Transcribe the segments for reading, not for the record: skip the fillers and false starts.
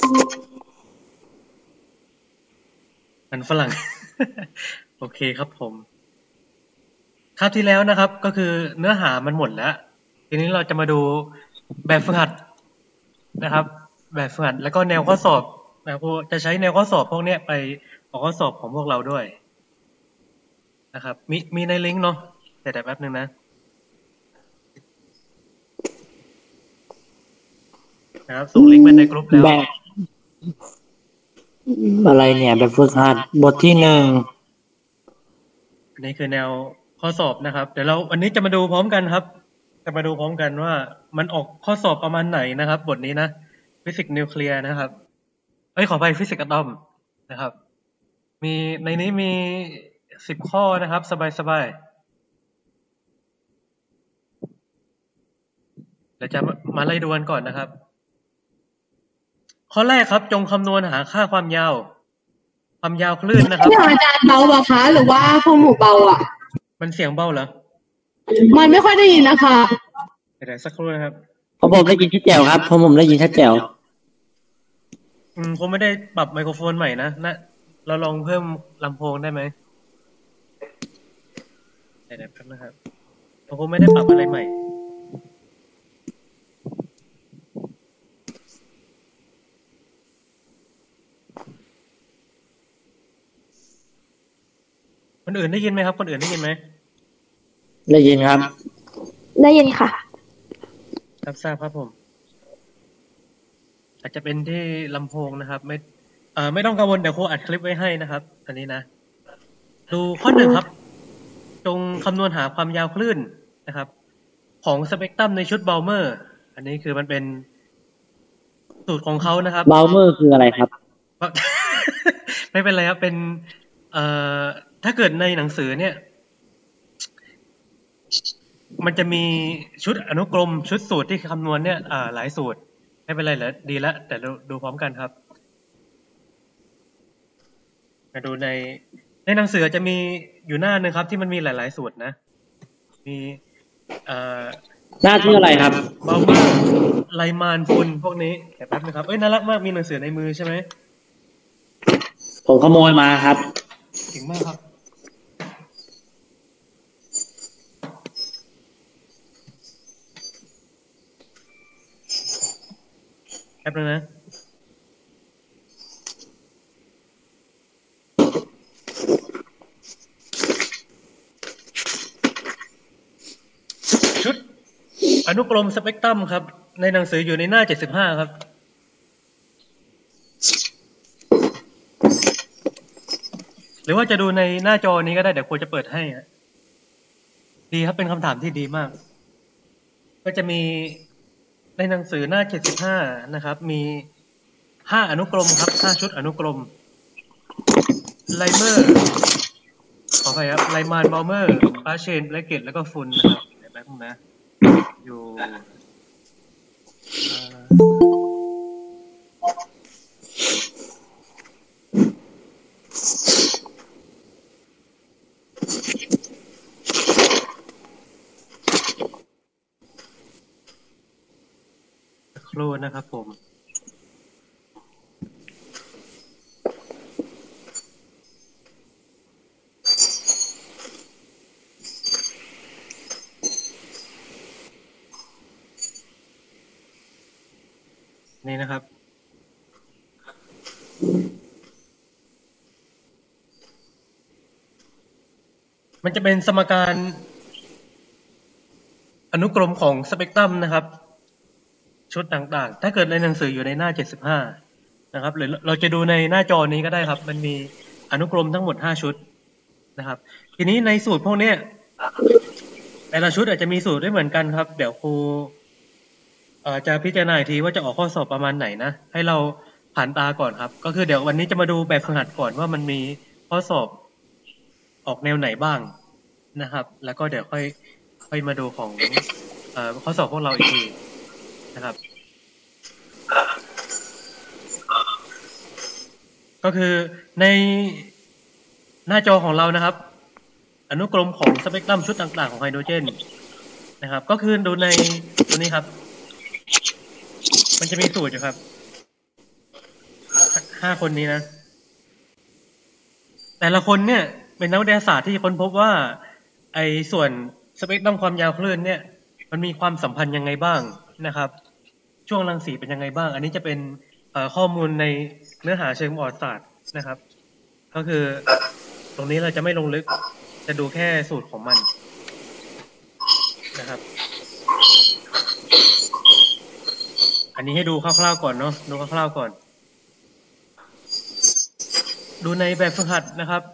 มันฝรั่ง โอเคครับผมคราวที่แล้วนะครับ ก็คือเนื้อหามันหมดแล้ว ทีนี้เราจะมาดูแบบฝึกหัดนะครับ แบบฝึกหัดแล้วก็แนวข้อสอบนะครูจะใช้แนวข้อสอบพวกนี้ไปออกข้อสอบของพวกเราด้วยนะครับ มีในลิงก์เนาะแต่แป๊บนึงนะครับส่งลิงก์ไปในกลุ่มแล้วแบบอะไรเนี่ยแบบฝึกหัดบทที่1 อันนี้คือแนวข้อสอบนะครับเดี๋ยวเราวันนี้จะมาดูพร้อมกันครับจะมาดูพร้อมกันว่ามันออกข้อสอบประมาณไหนนะครับบทนี้นะฟิสิกส์นิวเคลียร์นะครับขอไปฟิสิกส์อะตอมนะครับมีในนี้มี10 ข้อนะครับสบายๆเดี๋ยวจะมาไล่ดูกันก่อนนะครับข้อแรกครับจงคำนวณหาค่าความยาวคลื่นนะครับเสียงอาจารย์เบาป่ะคะหรือว่าพวกหนูเบาอ่ะมันเสียงเบาเหรอมันไม่ค่อยได้ยินนะคะเดี๋ยวสักครู่นะครับผมได้ยินชัดแจ๋วครับผมได้ยินชัดแจ๋วคงไม่ได้ปรับไมโครโฟนใหม่นะเราลองเพิ่มลำโพงได้ไหมเดี๋ยวแป๊บนะครับเราคงไม่ได้ปรับอะไรใหม่คนอื่นได้ยินไหมครับคนอื่นได้ยินไหมได้ยินครับได้ยินค่ะรับทราบครับผมอาจจะเป็นที่ลำโพงนะครับไม่ต้องกังวลเดี๋ยวครูอัดคลิปไว้ให้นะครับอันนี้นะดูข้อ 1ครับจงคำนวณหาความยาวคลื่นนะครับของสเปกตรัมในชุดเบลเมอร์อันนี้คือมันเป็นสูตรของเขานะครับเบลเมอร์คืออะไรครับไม่เป็นไรครับเป็นถ้าเกิดในหนังสือเนี่ยมันจะมีชุดอนุกรมชุดสูตรที่คำนวณเนี่ยหลายสูตรไม่เป็นไรเหรอดีแล้วแต่ดูพร้อมกันครับมาดูในหนังสือจะมีอยู่หน้านึงครับที่มันมีหลายๆสูตรนะมีหน้าที่อะไรครับเบลเมอร์ไลมานฟุนพวกนี้แป๊บนึงครับน่ารักมากมีหนังสือในมือใช่ไหมผมขโมยมาครับเก่งมากครับแป๊บนึงนะชุดอนุกรมสเปกตรัมครับในหนังสืออยู่ในหน้า75ครับหรือว่าจะดูในหน้าจอนี้ก็ได้เดี๋ยวครูจะเปิดให้ดีครับเป็นคำถามที่ดีมากก็จะมีในหนังสือหน้า75นะครับมี5อนุกรมครับ5ชุดอนุกรมไลเมอร์ขออภัยครับไลมานเบลเมอร์ปาเชนแบล็กเก็ตแล้วก็ฟุนนะครับเดี๋ยวแป๊บนึงนะอยู่ครูนะครับผมนี่นะครับมันจะเป็นสมการอนุกรมของสเปกตรัมนะครับชุดต่างๆถ้าเกิดในหนังสืออยู่ในหน้า75นะครับหรือเราจะดูในหน้าจอนี้ก็ได้ครับมันมีอนุกรมทั้งหมด5ชุดนะครับทีนี้ในสูตรพวกนี้แต่ละชุดอาจจะมีสูตรไม่เหมือนกันครับเดี๋ยวครูจะพิจารณาอีกทีว่าจะออกข้อสอบประมาณไหนนะให้เราผ่านตาก่อนครับก็คือเดี๋ยววันนี้จะมาดูแบบฝึกหัดก่อนว่ามันมีข้อสอบออกแนวไหนบ้างนะครับแล้วก็เดี๋ยวค่อยมาดูของข้อสอบพวกเราอีกทีนะครับก็คือในหน้าจอของเรานะครับอนุกรมของสเปกตรัมชุดต่างๆของไฮโดรเจนนะครับก็คือดูในตัวนี้ครับมันจะมีสูตรอยู่ครับ 5 คนนี้นะแต่ละคนเนี่ยเป็นนักวิทยาศาสตร์ที่ค้นพบว่าไอ้ส่วนสเปกตรัมความยาวคลื่นเนี่ยมันมีความสัมพันธ์ยังไงบ้างนะครับช่วงรังสีเป็นยังไงบ้างอันนี้จะเป็นข้อมูลในเนื้อหาเชิงประวัติศาสตร์นะครับก็คือตรงนี้เราจะไม่ลงลึกจะดูแค่สูตรของมันนะครับอันนี้ให้ดูคร่าวๆก่อนเนาะดูคร่าวๆก่อนดูในแบบฝึกหัดนะครับ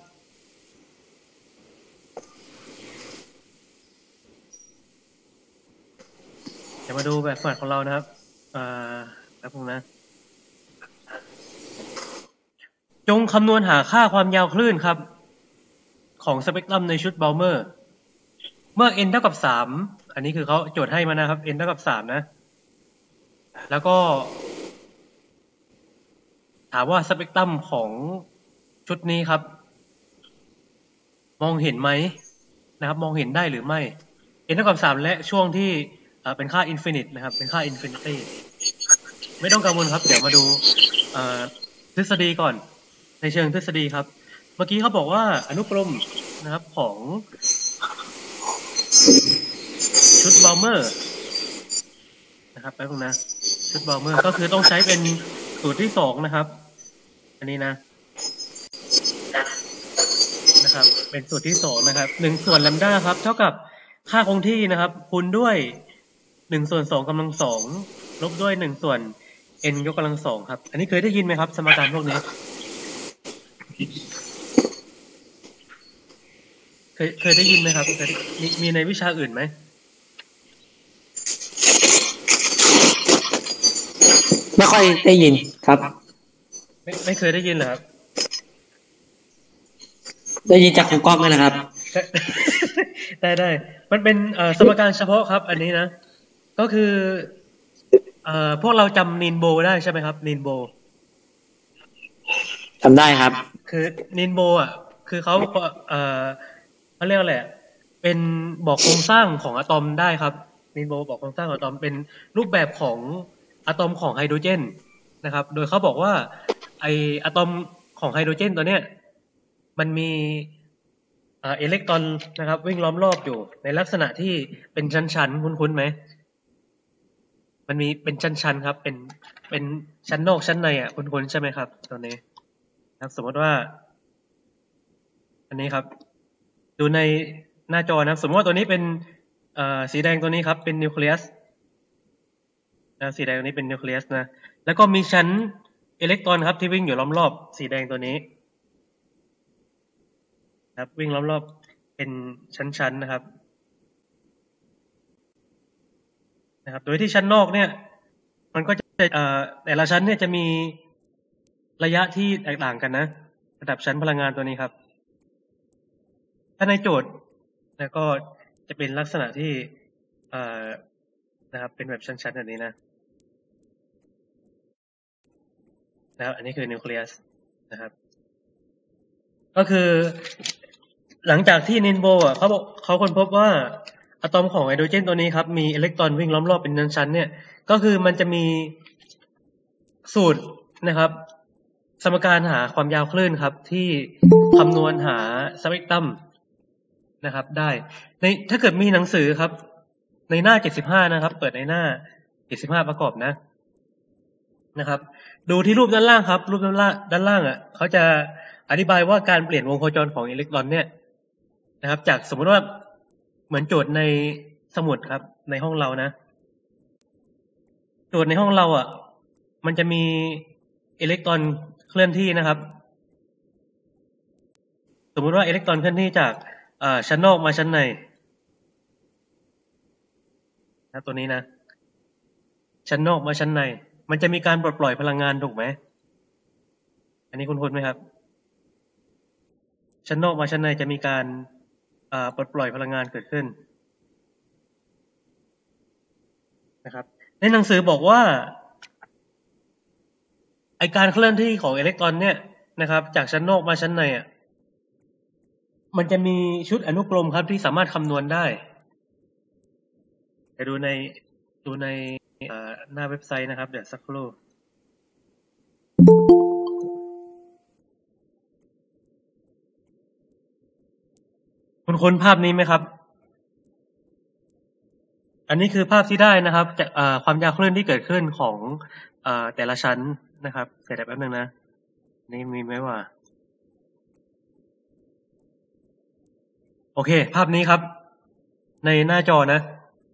จะมาดูแบบฝึกหัดของเรานะครับครับผมนะจงคำนวณหาค่าความยาวคลื่นครับของสเปกตรัมในชุดเบลเมอร์เมื่อ n เท่ากับ3อันนี้คือเขาโจทย์ให้มานะครับ n เท่ากับ3นะแล้วก็ถามว่าสเปกตรัมของชุดนี้ครับมองเห็นไหมนะครับมองเห็นได้หรือไม่ n เท่ากับ3และช่วงที่เป็นค่าอินฟินิตนะครับเป็นค่าอินฟินิตี้ไม่ต้องกังวลครับเดี๋ยวมาดูทฤษฎีก่อนในเชิงทฤษฎีครับเมื่อกี้เขาบอกว่าอนุกรมนะครับของชุดเบลเมอร์นะครับแป๊บนึงนะชุดเบลเมอร์ก็คือต้องใช้เป็นสูตรที่2นะครับอันนี้นะครับเป็นสูตรที่2นะครับ1ส่วนแลมด้าครับเท่ากับค่าคงที่นะครับคูณด้วย1ส่วน2กำลัง2ลบด้วย1ส่วน n ยกกำลัง2ครับอันนี้เคยได้ยินไหมครับสมการพวกนี้เคยได้ยินไหมครับมีในวิชาอื่นไหมไม่ค่อยได้ยินครับไม่เคยได้ยินเหรอครับได้ยินจากครูก้องนะครับได้มันเป็นสมการเฉพาะครับอันนี้นะก็คือพวกเราจำนีนโบได้ใช่ไหมครับนีนโบจำได้ครับคือนีนโบคือเขาเรียกอะไรเป็นบอกโครงสร้างของอะตอมได้ครับนีนโบบอกโครงสร้างของอะตอมเป็นรูปแบบของอะตอมของไฮโดรเจนนะครับโดยเขาบอกว่าไออะตอมของไฮโดรเจนตัวเนี้ยมันมีอิเล็กตรอนนะครับวิ่งล้อมรอบอยู่ในลักษณะที่เป็นชั้นๆคุ้นๆไหมมันมีเป็นชั้นๆครับเป็นชั้นนอกชั้นในคุ้นๆใช่ไหมครับตัวนี้ครับสมมติว่าอันนี้ครับดูในหน้าจอนะสมมติว่าตัวนี้เป็นสีแดงตัวนี้ครับเป็นนิวเคลียสนะสีแดงตัวนี้เป็นนิวเคลียสนะแล้วก็มีชั้นอิเล็กตรอนครับที่วิ่งอยู่ล้อมรอบสีแดงตัวนี้ครับวิ่งล้อมรอบเป็นชั้นๆนะครับโดยที่ชั้นนอกเนี่ยมันก็จะแต่ละชั้นเนี่ยจะมีระยะที่แตกต่างกันนะระดับชั้นพลังงานตัวนี้ครับถ้าในโจทย์แล้วก็จะเป็นลักษณะที่นะครับเป็นแบบชั้นๆแบบนี้นะครับอันนี้คือนิวเคลียสนะครับก็คือหลังจากที่นินโบเขาค้นพบว่าอะตอมของไฮโดรเจนตัวนี้ครับมีอิเล็กตรอนวิ่งล้อมรอบเป็นชั้นๆเนี่ยก็คือมันจะมีสูตรนะครับสมการหาความยาวคลื่นครับที่คำนวณหาสเปกตรัมนะครับได้ในถ้าเกิดมีหนังสือครับในหน้า75นะครับเปิดในหน้า75ประกอบนะครับดูที่รูปด้านล่างครับรูปด้านล่างเขาจะอธิบายว่าการเปลี่ยนวงโคจรของอิเล็กตรอนเนี่ยนะครับจากสมมติว่าเหมือนโจทย์ในสมุดครับในห้องเรานะโจทย์ในห้องเรามันจะมีอิเล็กตรอนเคลื่อนที่นะครับสมมุติว่าอิเล็กตรอนเคลื่อนที่จากชั้นนอกมาชั้นในนะตัวนี้นะชั้นนอกมาชั้นในมันจะมีการปลดปล่อยพลังงานถูกไหมอันนี้คุ้นๆไหมครับชั้นนอกมาชั้นในจะมีการปลดปล่อยพลังงานเกิดขึ้นนะครับในหนังสือบอกว่าไอการเคลื่อนที่ของอิเล็กตรอนเนี่ยนะครับจากชั้นนอกมาชั้นในมันจะมีชุดอนุกรมครับที่สามารถคำนวณได้ไปดูในหน้าเว็บไซต์นะครับเดี๋ยวสักครู่คุณค้นภาพนี้ไหมครับอันนี้คือภาพที่ได้นะครับจากความยาวคลื่นที่เกิดขึ้นของแต่ละชั้นนะครับเสร็จแป๊บนึงนะนี่มีไหมว่าโอเคภาพนี้ครับในหน้าจอนะ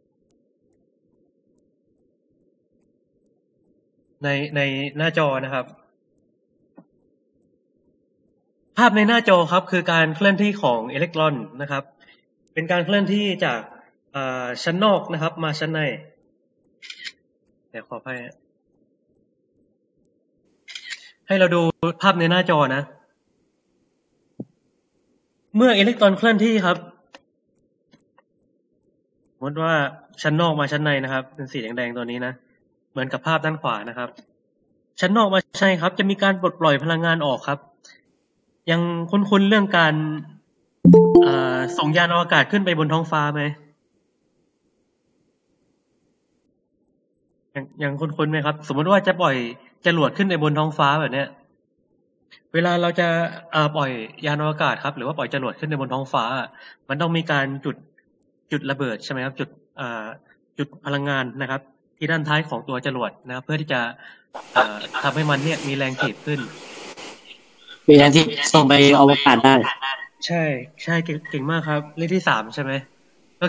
ในหน้าจอนะครับภาพในหน้าจอครับคือการเคลื่อนที่ของอิเล็กตรอนนะครับเป็นการเคลื่อนที่จากชั้นนอกนะครับมาชั้นในเดี๋ยวขอให้เราดูภาพในหน้าจอนะเมื่ออิเล็กตรอนเคลื่อนที่ครับสมมติว่าชั้นนอกมาชั้นในนะครับเป็นสีแดงๆตัวนี้นะเหมือนกับภาพด้านขวานะครับชั้นนอกมาใช่ครับจะมีการปลดปล่อยพลังงานออกครับยังคุ้นๆเรื่องการส่งยานอวกาศขึ้นไปบนท้องฟ้าไหมยังคุ้นๆไหมครับสมมติว่าจะปล่อยจรวดขึ้นไปบนท้องฟ้าแบบเนี้ยเวลาเราจะปล่อยยานอวกาศครับหรือว่าปล่อยจรวดขึ้นไปบนท้องฟ้ามันต้องมีการจุดระเบิดใช่ไหมครับจุดพลังงานนะครับที่ด้านท้ายของตัวจรวดนะครับเพื่อที่จะทำให้มันเนี่ยมีแรงถีบขึ้นเป็นอย่างที่ส่งไปอวกาศได้ใช่เก่งมากครับเลขที่3ใช่ไหมก็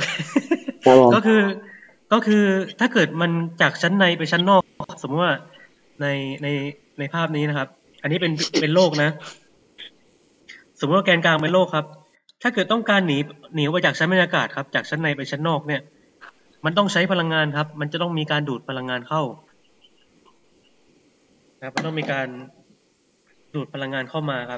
คือถ้าเกิดมันจากชั้นในไปชั้นนอกสมมติว่าในภาพนี้นะครับอันนี้เป็นโลกนะสมมติว่าแกนกลางเป็นโลกครับถ้าเกิดต้องการหนีออกไปจากชั้นบรรยากาศครับจากชั้นในไปชั้นนอกเนี่ยมันต้องใช้พลังงานครับมันจะต้องมีการดูดพลังงานเข้าครับมันต้องมีการดูดพลังงานเข้ามาครับ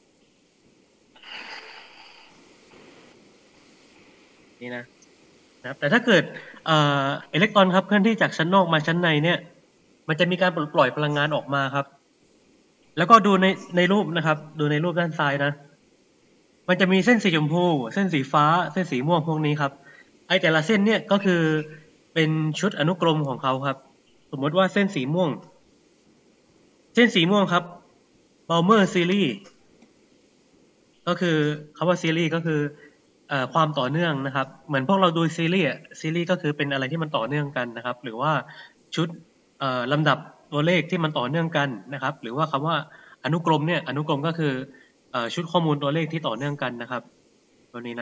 นี่นะครับแต่ถ้าเกิดอิเล็กตรอนครับเคลื่อนที่จากชั้นนอกมาชั้นในเนี่ยมันจะมีการปล่อยพลังงานออกมาครับแล้วก็ดูในรูปนะครับดูในรูปด้านซ้ายนะมันจะมีเส้นสีชมพูเส้นสีฟ้าเส้นสีม่วงพวกนี้ครับไอแต่ละเส้นเนี่ยก็คือเป็นชุดอนุกรมของเขาครับสมมติว่าเส้นสีม่วงครับ Balmer Series ก็คือคำว่าซีรีส์ก็คือความต่อเนื่องนะครับเหมือนพวกเราดูซีรีส์ก็คือเป็นอะไรที่มันต่อเนื่องกันนะครับหรือว่าชุดลำดับตัวเลขที่มันต่อเนื่องกันนะครับหรือว่าคำว่าอนุกรมเนี่ยอนุกรมก็คือชุดข้อมูลตัวเลขที่ต่อเนื่องกันนะครับตัวนี้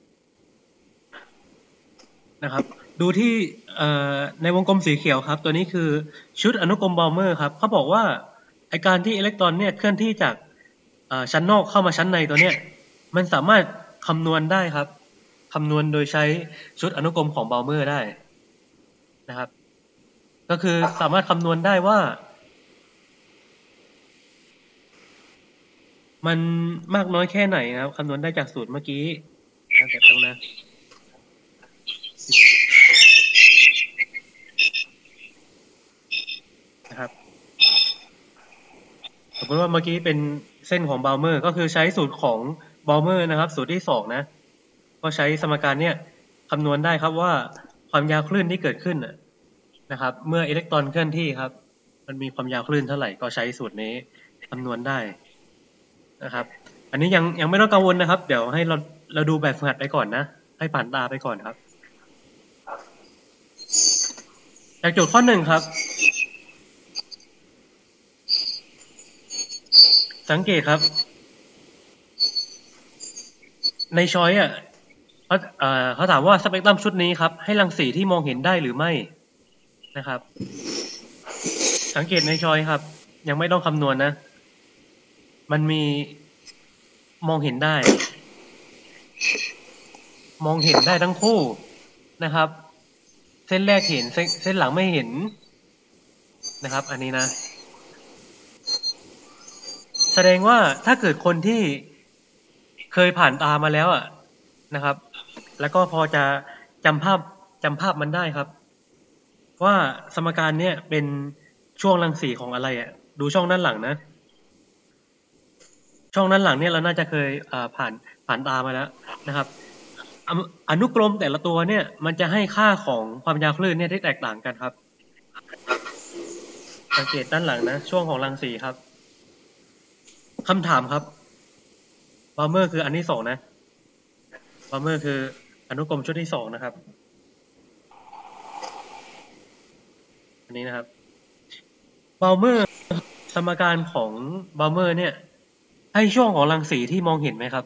นะครับดูที่ในวงกลมสีเขียวครับตัวนี้คือชุดอนุกรมบอลเมอร์ครับเขาบอกว่าไอการที่อิเล็กตรอนเนี่ยเคลื่อนที่จากชั้นนอกเข้ามาชั้นในตัวเนี้ยมันสามารถคำนวณได้ครับคำนวณโดยใช้ชุดอนุกรมของบอลเมอร์ได้นะครับก็คือสามารถคำนวณได้ว่ามันมากน้อยแค่ไหนนะครับคำนวณได้จากสูตรเมื่อกี้นะแต่ต้องนะครับสมมติว่าเมื่อกี้เป็นเส้นของบอลเมอร์ก็คือใช้สูตรของบอลเมอร์นะครับสูตรที่2นะก็ใช้สมการเนี่ยคำนวณได้ครับว่าความยาวคลื่นที่เกิดขึ้นนะครับเมื่ออิเล็กตรอนเคลื่อนที่ครับมันมีความยาวคลื่นเท่าไหร่ก็ใช้สูตรนี้คำนวณได้นะครับอันนี้ยังไม่ต้องกังวลนะครับเดี๋ยวให้เราดูแบบฝึกหัดไปก่อนนะให้ผ่านตาไปก่อนครับจากโจทย์ข้อ1ครับสังเกตครับในช้อยเขาถามว่าสเปกตรัมชุดนี้ครับให้รังสีที่มองเห็นได้หรือไม่นะครับสังเกตในช้อยครับยังไม่ต้องคำนวณนะมันมีมองเห็นได้ทั้งคู่นะครับเส้นแรกเห็นเส้นหลังไม่เห็นนะครับอันนี้นะแสดงว่าถ้าเกิดคนที่เคยผ่านตามาแล้วนะครับแล้วก็พอจะจำภาพมันได้ครับว่าสมการเนี่ยเป็นช่วงรังสีของอะไรดูช่องด้านหลังนะช่องด้านหลังเนี่ยเราน่าจะเคยผ่านตามาแล้วนะครับอนุกรมแต่ละตัวเนี่ยมันจะให้ค่าของความยาวคลื่นเนี่ยที่แตกต่างกันครับสังเกตด้านหลังนะช่วงของรังสีครับคำถามครับบอลเมอร์คืออันที่2นะบบาเมอร์คืออนุกรมชุดที่สองนะครับอันนี้นะครับบาเมอร์สมการของบาเมอร์เนี่ยให้ช่วงของรังสีที่มองเห็นไหมครับ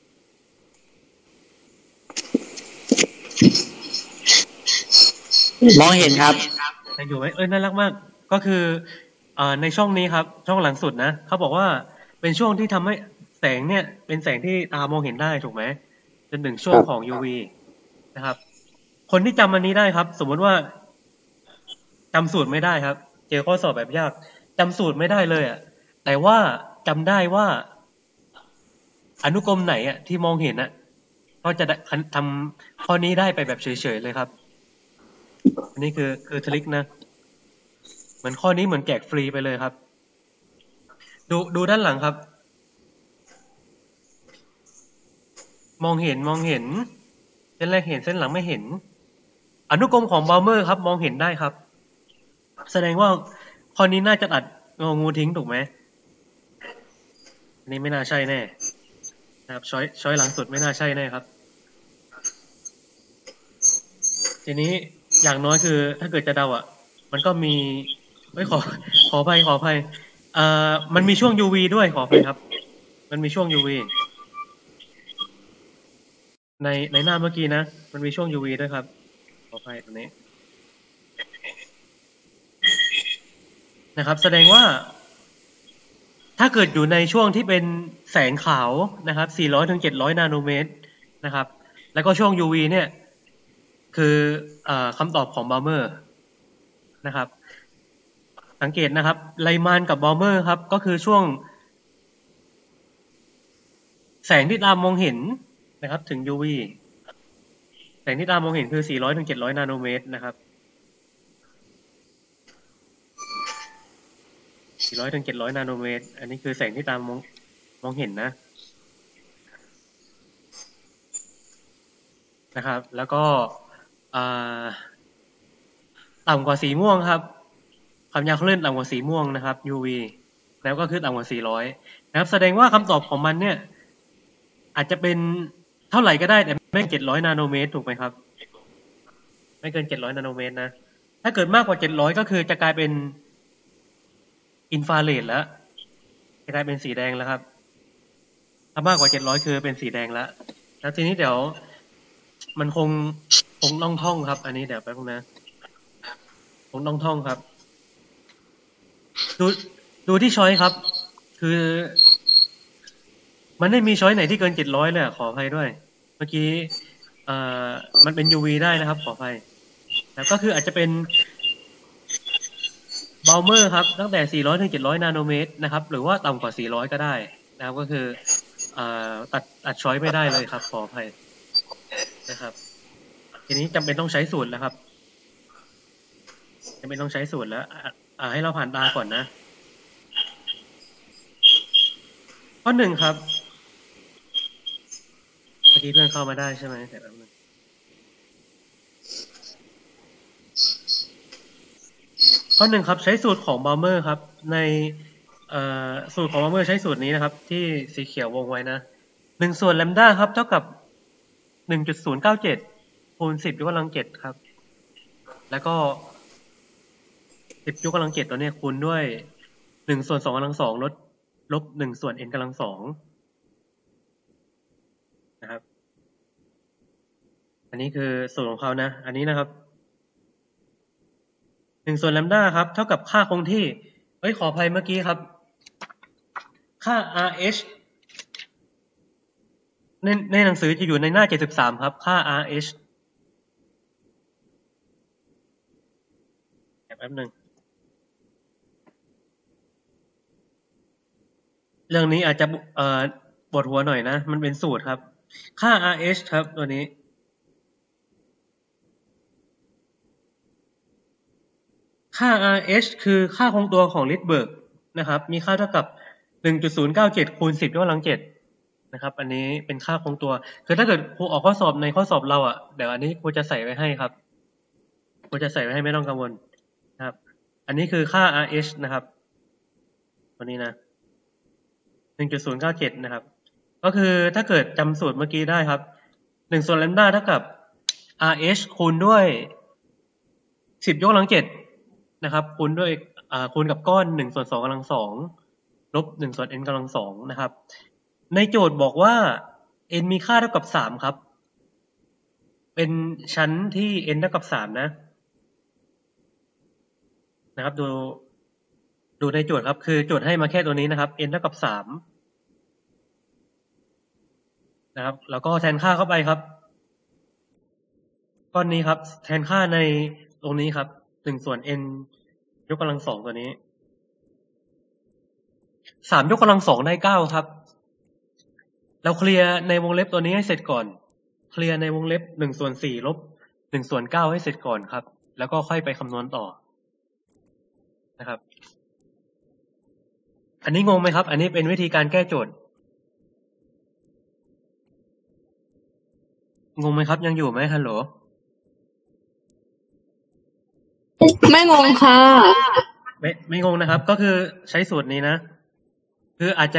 มองเห็นครับอยู่ไหมน่ารักมากก็คือในช่องนี้ครับช่องหลังสุดนะเขาบอกว่าเป็นช่วงที่ทำให้แสงเนี่ยเป็นแสงที่ตามองเห็นได้ถูกไหมเป็นหนึ่งช่วงของ UV นะครับคนที่จำอันนี้ได้ครับ สมมติว่าจำสูตรไม่ได้ครับเจอข้อสอบแบบยากจำสูตรไม่ได้เลยอ่ะแต่ว่าจำได้ว่าอนุกรมไหนอ่ะที่มองเห็นอ่ะก็จะทำข้อนี้ได้ไปแบบเฉยๆเลยครับอันนี้คือทริคนะเหมือนข้อนี้เหมือนแจกฟรีไปเลยครับดูด้านหลังครับมองเห็นเส้นแรกเห็นเส้นหลังไม่เห็นอนุกรมของบาเมอร์ครับมองเห็นได้ครับแสดงว่าข้อนี้น่าจะตัดงองูทิ้งถูกไหมอันนี้ไม่น่าใช่แน่นะครับช้อยหลังสุดไม่น่าใช่แน่ครับทีนี้อย่างน้อยคือถ้าเกิดจะเดาอ่ะมันก็มีไม่ขออภัยมันมีช่วง UV ด้วยขออภัยครับมันมีช่วง UV ในหน้าเมื่อกี้นะมันมีช่วง UV ด้วยครับขออภัยตรงนี้นะครับแสดงว่าถ้าเกิดอยู่ในช่วงที่เป็นแสงขาวนะครับ400 ถึง 700 นาโนเมตรนะครับแล้วก็ช่วง UV เนี่ยคือคำตอบของบาเมอร์นะครับสังเกตนะครับไลมานกับบาเมอร์ครับก็คือช่วงแสงที่ตามองเห็นนะครับถึง UV แสงที่ตามมองเห็นคือ400 ถึง 700 นาโนเมตรนะครับ400 ถึง 700 นาโนเมตรอันนี้คือแสงที่ตามมองเห็นนะครับแล้วก็ต่ำกว่าสีม่วงครับความยาวคลื่นต่ำกว่าสีม่วงนะครับ UV แล้วก็คือต่ำกว่า400นะครับแสดงว่าคำตอบของมันเนี่ยอาจจะเป็นเท่าไหร่ก็ได้แต่ไม่700 นาโนเมตรถูกไหมครับไม่เกิน700 นาโนเมตรนะถ้าเกิดมากกว่า700ก็คือจะกลายเป็นอินฟราเรดแล้วจะกลายเป็นสีแดงแล้วครับถ้ามากกว่า700คือเป็นสีแดงแล้วแล้วทีนี้เดี๋ยวมันคงต้องท่องครับอันนี้เดี๋ยวแป๊บนึงนะคงต้องท่องครับดูที่ช้อยครับคือมันไม่มีช้อยไหนที่เกิน700เลยขออภัยด้วยเมื่อกี้มันเป็น UV ได้นะครับขออภัยแล้วก็คืออาจจะเป็นบาเมอร์ครับตั้งแต่400 ถึง 700 นาโนเมตรนะครับหรือว่าต่ำกว่า400ก็ได้นะครับก็คือตัดช้อยไม่ได้เลยครับขออภัยนะครับทีนี้จำเป็นต้องใช้สูตรแล้วครับจำเป็นต้องใช้สูตรแล้วให้เราผ่านตาก่อนนะข้อหนึ่งครับเมื่อกี้เพื่อนเข้ามาได้ใช่ไหมแต่แป๊บนึงข้อหนึ่งครับใช้สูตรของบาเมอร์ครับในสูตรของบาเมอร์ใช้สูตรนี้นะครับที่สีเขียววงไว้นะ1 ส่วนแลมด้าครับเท่ากับ 1.097 คูณ 10 ยกกำลัง 7ครับแล้วก็10 ยกกำลัง 7ตัวนี้คูณด้วย1 ส่วน 2 กำลัง 2ลบ1 ส่วน n กำลัง 2นะครับอันนี้คือสูตรของเขานะอันนี้นะครับ1 ส่วนแลมด้าครับเท่ากับค่าคงที่ขออภัยเมื่อกี้ครับค่า RH ในหนังสือจะอยู่ในหน้า73ครับค่า RH แป๊บนึงเรื่องนี้อาจจะปวดหัวหน่อยนะมันเป็นสูตรครับค่า RH ครับตัวนี้ค่า RH คือค่าคงตัวของลิทเบิร์กนะครับมีค่าเท่ากับ 1.097 คูณ 10 ยกกำลัง 7นะครับอันนี้เป็นค่าคงตัวคือถ้าเกิดครูออกข้อสอบในข้อสอบเราเดี๋ยวอันนี้ครูจะใส่ไว้ให้ครับครูจะใส่ไว้ให้ไม่ต้องกังวลนะครับอันนี้คือค่า RH นะครับตัวนี้นะ 1.097 นะครับก็คือถ้าเกิดจำสูตรเมื่อกี้ได้ครับ 1 ส่วนแลมด้าเท่ากับ RH คูณด้วย10 ยกกำลัง 7นะครับคูณด้วยคูณกับก้อน1 ส่วน 2 กำลัง 2ลบ1 ส่วน n กำลัง 2นะครับในโจทย์บอกว่า n มีค่าเท่ากับ3ครับเป็นชั้นที่ n เท่ากับ3นะครับดูในโจทย์ครับคือโจทย์ให้มาแค่ตัวนี้นะครับ n เท่ากับ3นะครับแล้วก็แทนค่าเข้าไปครับก้อนนี้ครับแทนค่าในตรงนี้ครับ1 ส่วน n ยกกำลัง 2ตัวนี้3 ยกกำลัง 2ได้9ครับเราเคลียร์ในวงเล็บตัวนี้ให้เสร็จก่อนเคลียร์ในวงเล็บ1 ส่วน 4ลบ1 ส่วน 9ให้เสร็จก่อนครับแล้วก็ค่อยไปคำนวณต่อนะครับอันนี้งงไหมครับอันนี้เป็นวิธีการแก้โจทย์งงไหมครับยังอยู่ไหมฮัลโหลไม่งงค่ะไม่งงนะครับก็คือใช้สูตรนี้นะคืออาจ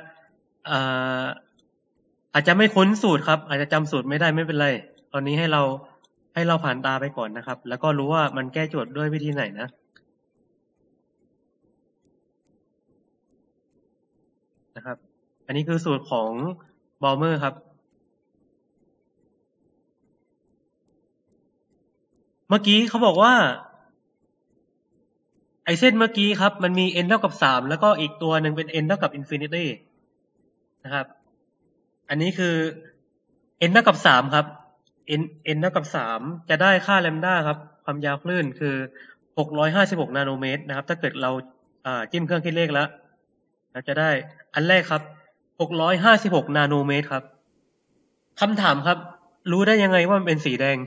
จะไม่คุ้นสูตรครับอาจจะจำสูตรไม่ได้ไม่เป็นไรตอนนี้ให้เราผ่านตาไปก่อนนะครับแล้วก็รู้ว่ามันแก้โจทย์ด้วยวิธีไหนนะครับอันนี้คือสูตรของบอลเมอร์ครับเมื่อกี้เขาบอกว่าไอเส้นเมื่อกี้ครับมันมี n เท่ากับ3แล้วก็อีกตัวหนึ่งเป็น n เท่ากับ infinity นะครับอันนี้คือ n เท่ากับ3ครับ n เท่ากับ3จะได้ค่าแลมด้าครับความยาวคลื่นคือ656นาโนเมตรนะครับถ้าเกิดเราจิ้มเครื่องคิดเลขแล้วเราจะได้อันแรกครับ656นาโนเมตรครับคำถามครับรู้ได้ยังไงว่ามันเป็นสีแดง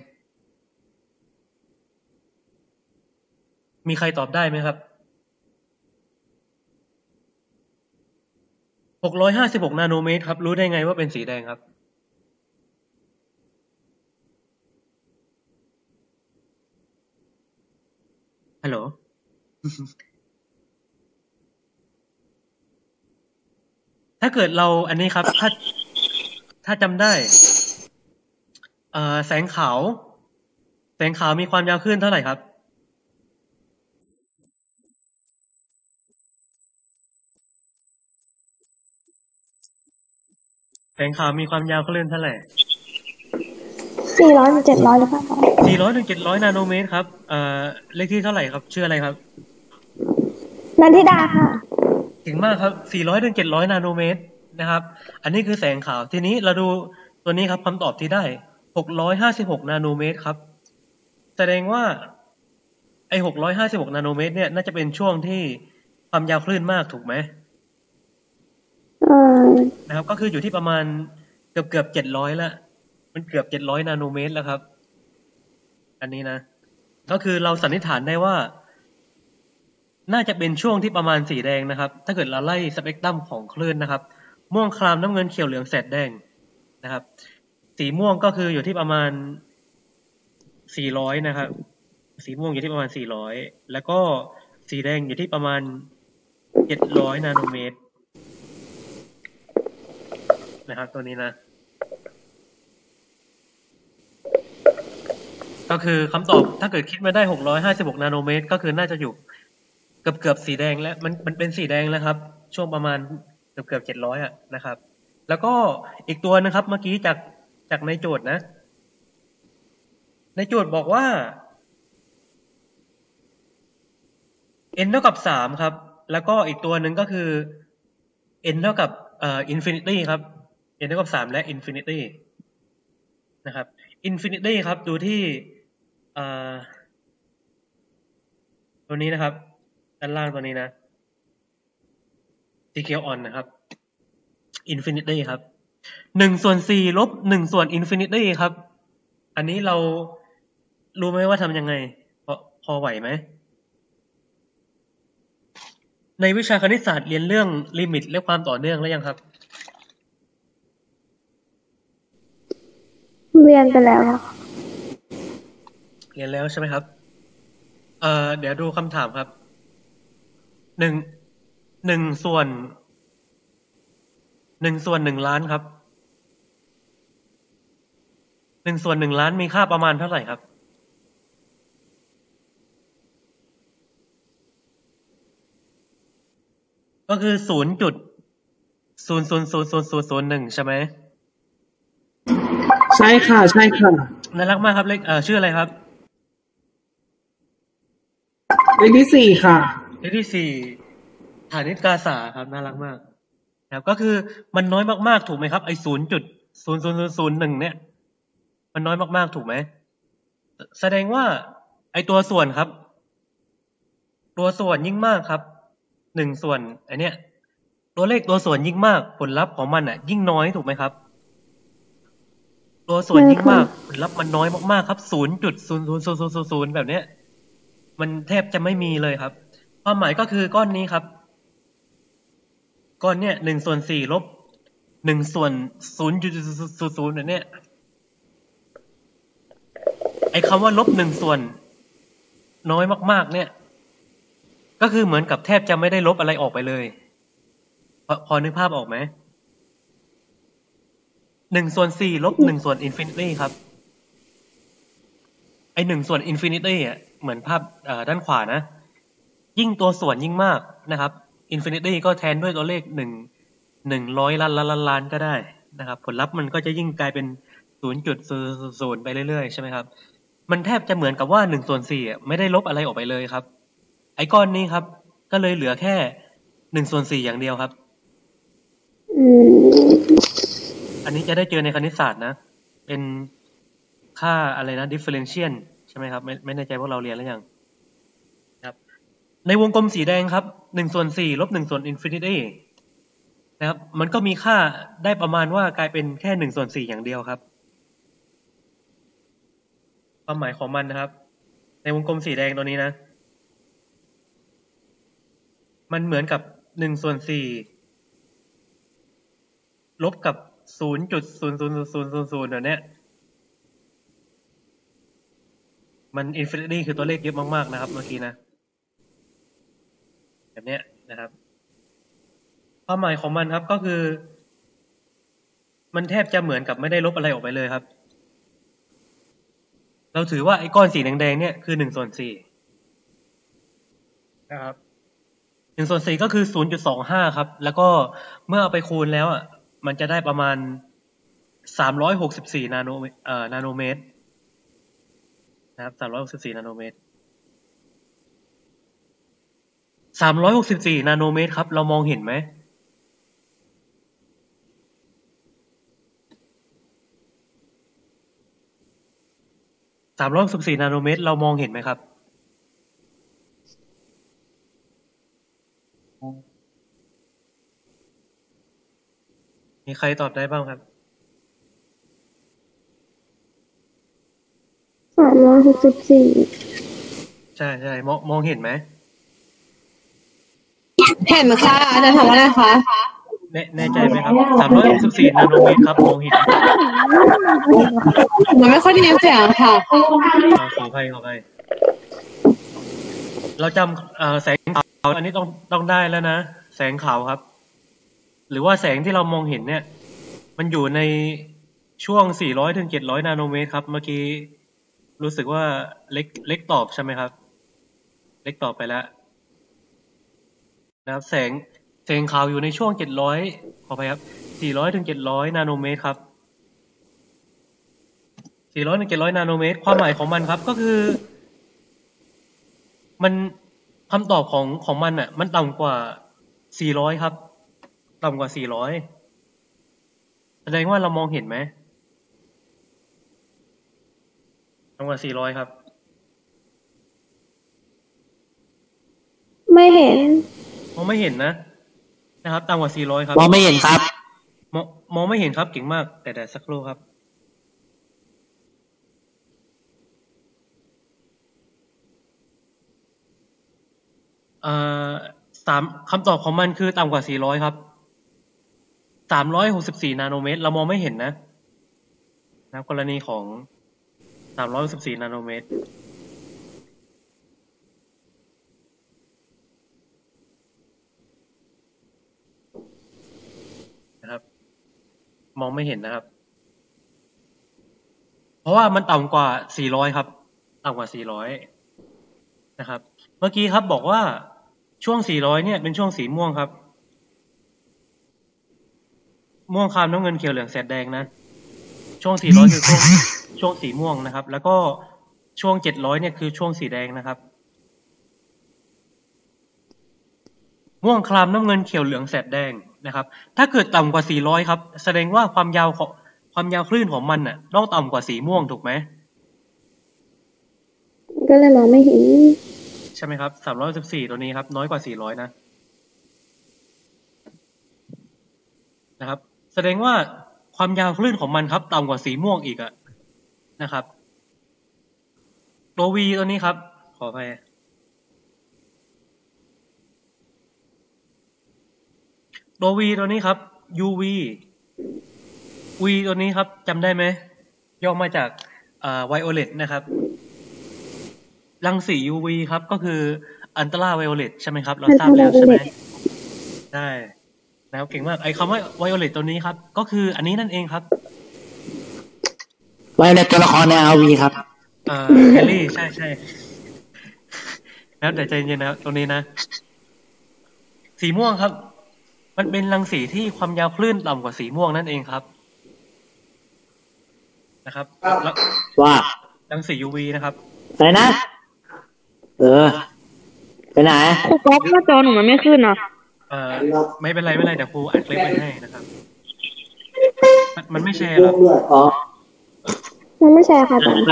มีใครตอบได้ไหมครับ656นาโนเมตรครับรู้ได้ไงว่าเป็นสีแดงครับฮัลโหล ถ้าเกิดเราอันนี้ครับถ้าจำได้แสงขาวมีความยาวคลื่นเท่าไหร่ครับแสงขาวมีความยาวคลื่นเท่าไหร่ 400 ถึง 700 หรือเปล่า 400 ถึง 700นาโนเมตรครับเลขที่เท่าไหร่ครับชื่ออะไรครับนันทิดาค่ะเก่งมากครับ400 ถึง 700นาโนเมตรนะครับอันนี้คือแสงขาวทีนี้เราดูตัวนี้ครับคำตอบที่ได้656นาโนเมตรครับแสดงว่าไอ้656นาโนเมตรเนี่ยน่าจะเป็นช่วงที่ความยาวคลื่นมากถูกไหมนะครับก็คืออยู่ที่ประมาณเกือบ700แล้วมันเกือบ700นาโนเมตรแล้วครับอันนี้นะก็คือเราสันนิษฐานได้ว่าน่าจะเป็นช่วงที่ประมาณสีแดงนะครับถ้าเกิดเราไล่สเปกตรัมของคลื่นนะครับม่วงครามน้ำเงินเขียวเหลืองแสดแดงนะครับสีม่วงก็คืออยู่ที่ประมาณ400นะครับสีม่วงอยู่ที่ประมาณ400แล้วก็สีแดงอยู่ที่ประมาณ700นาโนเมตรนะครับตัวนี้นะก็คือคำตอบถ้าเกิดคิดมาได้656นาโนเมตรก็คือน่าจะอยู่เกือบสีแดงแล้วมันเป็นสีแดงแล้วครับช่วงประมาณเกือบ700นะครับแล้วก็อีกตัวนะครับเมื่อกี้จากในโจทย์นะในโจทย์บอกว่า n เท่ากับ3ครับแล้วก็อีกตัวหนึ่งก็คือ n เท่ากับinfinity ครับ n เท่ากับ3และ infinity นะครับ infinity ครับดูที่ตัวนี้นะครับด้านล่างตัวนี้นะสีเขียวอ่อนนะครับ infinity ครับ1 ส่วน 4ลบ1 ส่วน infinity ครับอันนี้เรารู้ไหมว่าทำยังไงพอไหวไหมในวิชาคณิตศาสตร์เรียนเรื่องลิมิตและความต่อเนื่องแล้วยังครับเรียนไปแล้วเรียนแล้วใช่ไหมครับเดี๋ยวดูคำถามครับ1 ส่วน1 ล้านครับ 1/1,000,000มีค่าประมาณเท่าไหร่ครับก็คือ0.0000001ใช่ไหมใช่ค่ะใช่ค่ะน่ารักมากครับเลขชื่ออะไรครับเลขที่สี่ค่ะเลขที่สี่ฐานิตกาษาครับน่ารักมากครับก็คือมันน้อยมากๆถูกไหมครับไอ้0.00001เนี่ยมันน้อยมากๆถูกไหมแสดงว่าไอ้ตัวส่วนครับตัวส่วนยิ่งมากครับ1 ส่วนอันเนี้ยตัวเลขตัวส่วนยิ่งมากผลลัพธ์ของมันอ่ะยิ่งน้อยถูกไหมครับตัวส่วนยิ่งมากผลลัพธ์มันน้อยมากๆครับ0.00000แบบเนี้ยมันแทบจะไม่มีเลยครับความหมายก็คือก้อนนี้ครับก้อนเนี้ย1/4ลบ1/0.000แบบเนี้ยไอ้คำว่าลบ1 ส่วนน้อยมากๆเนี่ยก็คือเหมือนกับแทบจะไม่ได้ลบอะไรออกไปเลยพอนึกภาพออกไหม1/4ลบ1/infinityครับไอ้1/infinityอ่ะเหมือนภาพด้านขวานะยิ่งตัวส่วนยิ่งมากนะครับ infinity ก็แทนด้วยตัวเลข100 ล้านก็ได้นะครับผลลัพธ์มันก็จะยิ่งกลายเป็น0.000ไปเรื่อยๆใช่ไหมครับมันแทบจะเหมือนกับว่า1/4อ่ะไม่ได้ลบอะไรออกไปเลยครับไอ้ก้อนนี้ครับก็เลยเหลือแค่1/4อย่างเดียวครับอันนี้จะได้เจอในคณิตศาสตร์นะเป็นค่าอะไรนะ differential ใช่ไหมครับไม่แน่ใจพวกเราเรียนหรือยังครับในวงกลมสีแดงครับ1/4ลบ1/infinity นะครับมันก็มีค่าได้ประมาณว่ากลายเป็นแค่1/4อย่างเดียวครับความหมายของมันนะครับในวงกลมสีแดงตัวนี้นะมันเหมือนกับ1/4ลบกับ0.00000แบบเนี้ยมัน infinity คือตัวเลขเยอะมากๆนะครับเมื่อกี้นะแบบเนี้ยนะครับความหมายของมันครับก็คือมันแทบจะเหมือนกับไม่ได้ลบอะไรออกไปเลยครับเราถือว่าไอ้ก้อนสีแดงๆเนี่ยคือ1/4นะครับ1/4ก็คือ0.25ครับแล้วก็เมื่อเอาไปคูณแล้วอ่ะมันจะได้ประมาณ364นาโนเมตรนะครับ364นาโนเมตร364นาโนเมตรครับเรามองเห็นไหม364นาโนเมตรเรามองเห็นไหมครับมีใครตอบได้บ้างครับ 364 ใช่ใช่มองเห็นไหมเห็นค่ะอาจารย์ทำอะไรคะแน่ใจไหมครับ364นาโนเมตรครับมองเห็นมันไม่ค่อยได้ยินเสียงค่ะขออภัยเราจำแสงขาวอันนี้ต้องได้แล้วนะแสงขาวครับหรือว่าแสงที่เรามองเห็นเนี่ยมันอยู่ในช่วง400ถึง700นาโนเมตรครับเมื่อกี้รู้สึกว่าเล็กตอบใช่ไหมครับเล็กตอบไปแล้วนะครับแสงขาวอยู่ในช่วง700ขออภัยครับ400ถึง700นาโนเมตรครับ400ถึง700นาโนเมตรความหมายของมันครับก็คือมันคำตอบของมันอ่ะมันต่ำกว่า400ครับต่ำกว่า400แสดงว่าเรามองเห็นไหมต่ำกว่า400ครับไม่เห็นมองไม่เห็นนะครับต่ำกว่า400ครับมองไม่เห็นครับมองไม่เห็นครับเก่งมากแต่สักครู่ครับคำตอบของมันคือต่ำกว่า400ครับ364นาโนเมตรเรามองไม่เห็นนะครับกรณีของ364นาโนเมตรนะครับมองไม่เห็นนะครับเพราะว่ามันต่ำกว่า400ครับต่ำกว่า400นะครับเมื่อกี้ครับบอกว่าช่วง400เนี่ยเป็นช่วงสีม่วงครับม่วงครามน้ำเงินเขียวเหลืองแสดแดงนะช่วง400คือช่วงสีม่วงนะครับแล้วก็ช่วง700เนี่ยคือช่วงสีแดงนะครับม่วงครามน้ำเงินเขียวเหลืองแสดแดงนะครับถ้าเกิดต่ำกว่า400ครับแสดงว่าความยาวคลื่นของมันน่ะต้องต่ำกว่าสีม่วงถูกไหมก็เลยมองไม่เห็นใช่ไหมครับ314ตัวนี้ครับน้อยกว่า400นะครับแสดงว่าความยาวคลื่นของมันครับต่ำกว่าสีม่วงอีกอะนะครับตัว V ตัวนี้ครับขออภัยตัว V ตัวนี้ครับ UV V ตัวนี้ครับจำได้ไหมย่อมาจากviolet นะครับรังสี UV ครับก็คืออัลตราไวโอเลตใช่ไหมครับเราทราบแล้วใช่ไหมใช่นะครับเก่งมากไอ้คำว่าไวโอเลตตัวนี้ครับก็คืออันนี้นั่นเองครับไว้ในตัวละครใน RV ครับแฮร์รี่ใช่ใช่แล้วแต่ใจเย็นนะครับตัวนี้นะสีม่วงครับ มันเป็นรังสีที่ความยาวคลื่นต่ำกว่าสีม่วงนั่นเองครับนะครับแล้วว่ารังสี UV นะครับอะไรนะ ไปไหนครูก๊อฟหน้าจอหนูมันไม่ขึ้นอ่ะไม่เป็นไรเดี๋ยวครูอัดคลิปไว้ให้นะครับมันไม่แชร์หรออ๋อมันไม่แชร์ค่ะไป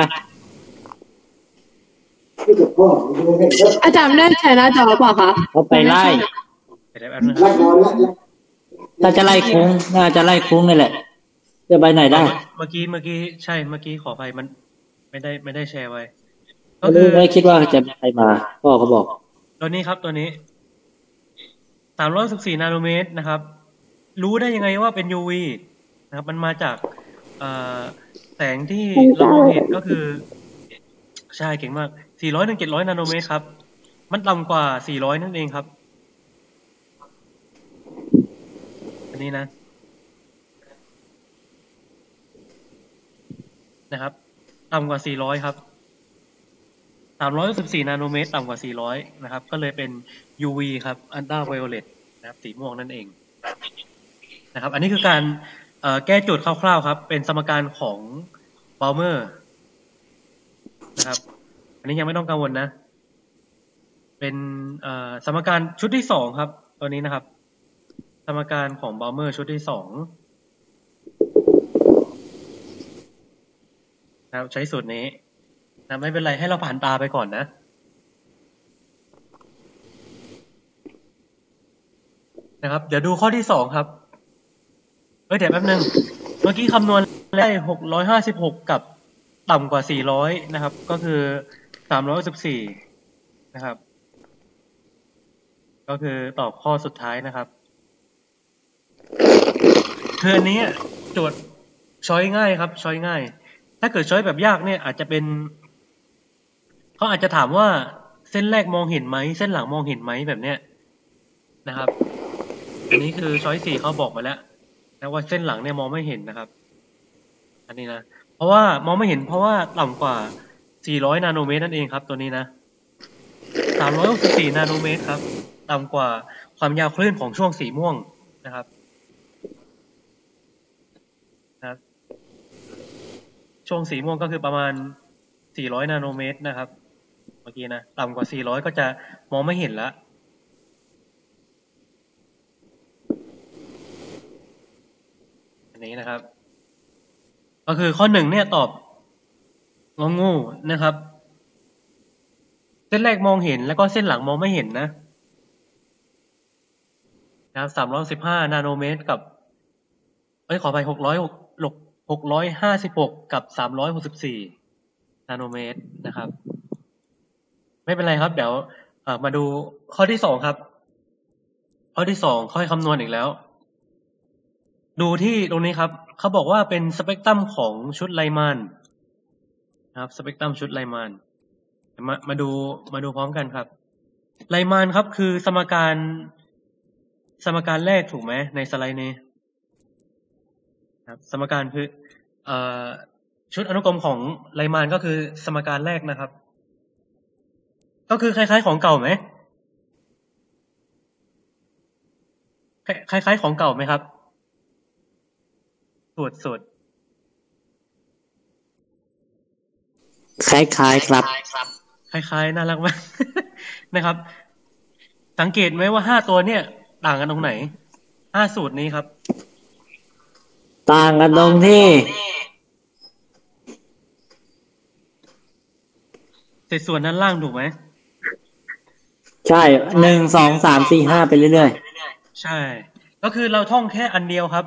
อาจารย์ได้แชร์หน้าจอหรือเปล่าคะเขาไปไล่เดี๋ยวแป๊บนึงครับถ้าจะไล่คุ้งน่าจะไล่คุ้งนี่แหละจะไปไหนได้เมื่อกี้ใช่เมื่อกี้ขออภัยมันไม่ได้แชร์ไว้ ก็ไม่คือได้คิดว่าจะมีใครมาพ่อเขาบอกตัวนี้ครับตัวนี้314นาโนเมตรนะครับรู้ได้ยังไงว่าเป็น UV นะครับมันมาจากแสงที่เรามองเห็นก็คือใช่เก่งมาก400ถึง700นาโนเมตรครับมันต่ำกว่า400นั่นเองครับอันนี้นะครับต่ำกว่า400ครับ314นาโนเมตรต่ำกว่า400นะครับก็เลยเป็น UV ครับอัลตราไวโอเลตนะครับสีม่วงนั่นเองนะครับอันนี้คือการแก้โจทย์คร่าวๆครับเป็นสมการของบาวเมอร์นะครับอันนี้ยังไม่ต้องกังวลนะเป็นสมการชุดที่สองครับตัวนี้นะครับสมการของบาวเมอร์ชุดที่สองนะครับใช้สูตรนี้นะไม่เป็นไรให้เราผ่านตาไปก่อนนะครับเดี๋ยวดูข้อที่สองครับเดี๋ยวแป๊บนึงเมื่อกี้คำนวณได้656กับต่ำกว่า400นะครับก็คือ314นะครับก็คือตอบข้อสุดท้ายนะครับคืออันนี้โจทย์ช้อยง่ายครับช้อยง่ายถ้าเกิดช้อยแบบยากเนี่ยอาจจะเป็นเขาอาจจะถามว่าเส้นแรกมองเห็นไหมเส้นหลังมองเห็นไหมแบบเนี้ยนะครับอันนี้คือช้อย4เขาบอกมาแล้วนะว่าเส้นหลังเนี่ยมองไม่เห็นนะครับอันนี้นะเพราะว่ามองไม่เห็นเพราะว่าต่ำกว่า400นาโนเมตรนั่นเองครับตัวนี้นะ364นาโนเมตรครับต่ำกว่าความยาวคลื่นของช่วงสีม่วงนะครับช่วงสีม่วงก็คือประมาณ400นาโนเมตรนะครับเมื่อกี้นะต่ำกว่า400ก็จะมองไม่เห็นละอันนี้นะครับก็คือข้อหนึ่งเนี่ยตอบงองูนะครับเส้นแรกมองเห็นแล้วก็เส้นหลังมองไม่เห็นนะครับ315นาโนเมตรกับขอไป656กับ364นาโนเมตรนะครับไม่เป็นไรครับเดี๋ยวมาดูข้อที่สองครับข้อที่สองค่อยคำนวณอีกแล้วดูที่ตรงนี้ครับเขาบอกว่าเป็นสเปกตรัมของชุดไลมานนะครับสเปกตรัมชุดไลมานมาดูพร้อมกันครับไลมานครับคือสมการแรกถูกไหมในสไลด์นี้ครับสมการคือชุดอนุกรมของไลมานก็คือสมการแรกนะครับ ก็คือคล้ายๆของเก่าไหมคล้ายๆของเก่าไหมครับสูตรคล้ายๆครับคล้ายๆน่ารักมาก นะครับ สังเกตไหมว่า5ตัวเนี่ยต่างกันตรงไหน5สูตรนี้ครับต่างกันตรงที่เศษส่วนด้านล่างถูกไหมใช่ 1 2 3 4 5ไปเรื่อยใช่ ก็คือเราท่องแค่อันเดียวครับ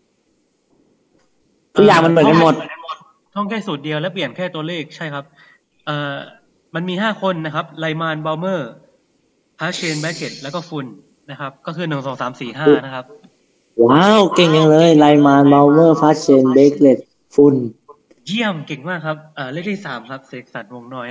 ๆทุกอย่างมันเหมือนกันหมดท่องแค่สูตรเดียวแล้วเปลี่ยนแค่ตัวเลขใช่ครับมันมี5คนนะครับไลมานบาลเมอร์ฮาเชนแบกเก็ตแล้วก็ฟุนนะครับ ก็คือ1 2 3 4 5นะครับว้าว เก่งจังเลย ไลมานเบลเมอร์ฟัชเชนเบเกเลตฟุนเยี่ยมเก่งมากครับเลขที่3ครับเสกสรรวงน้อย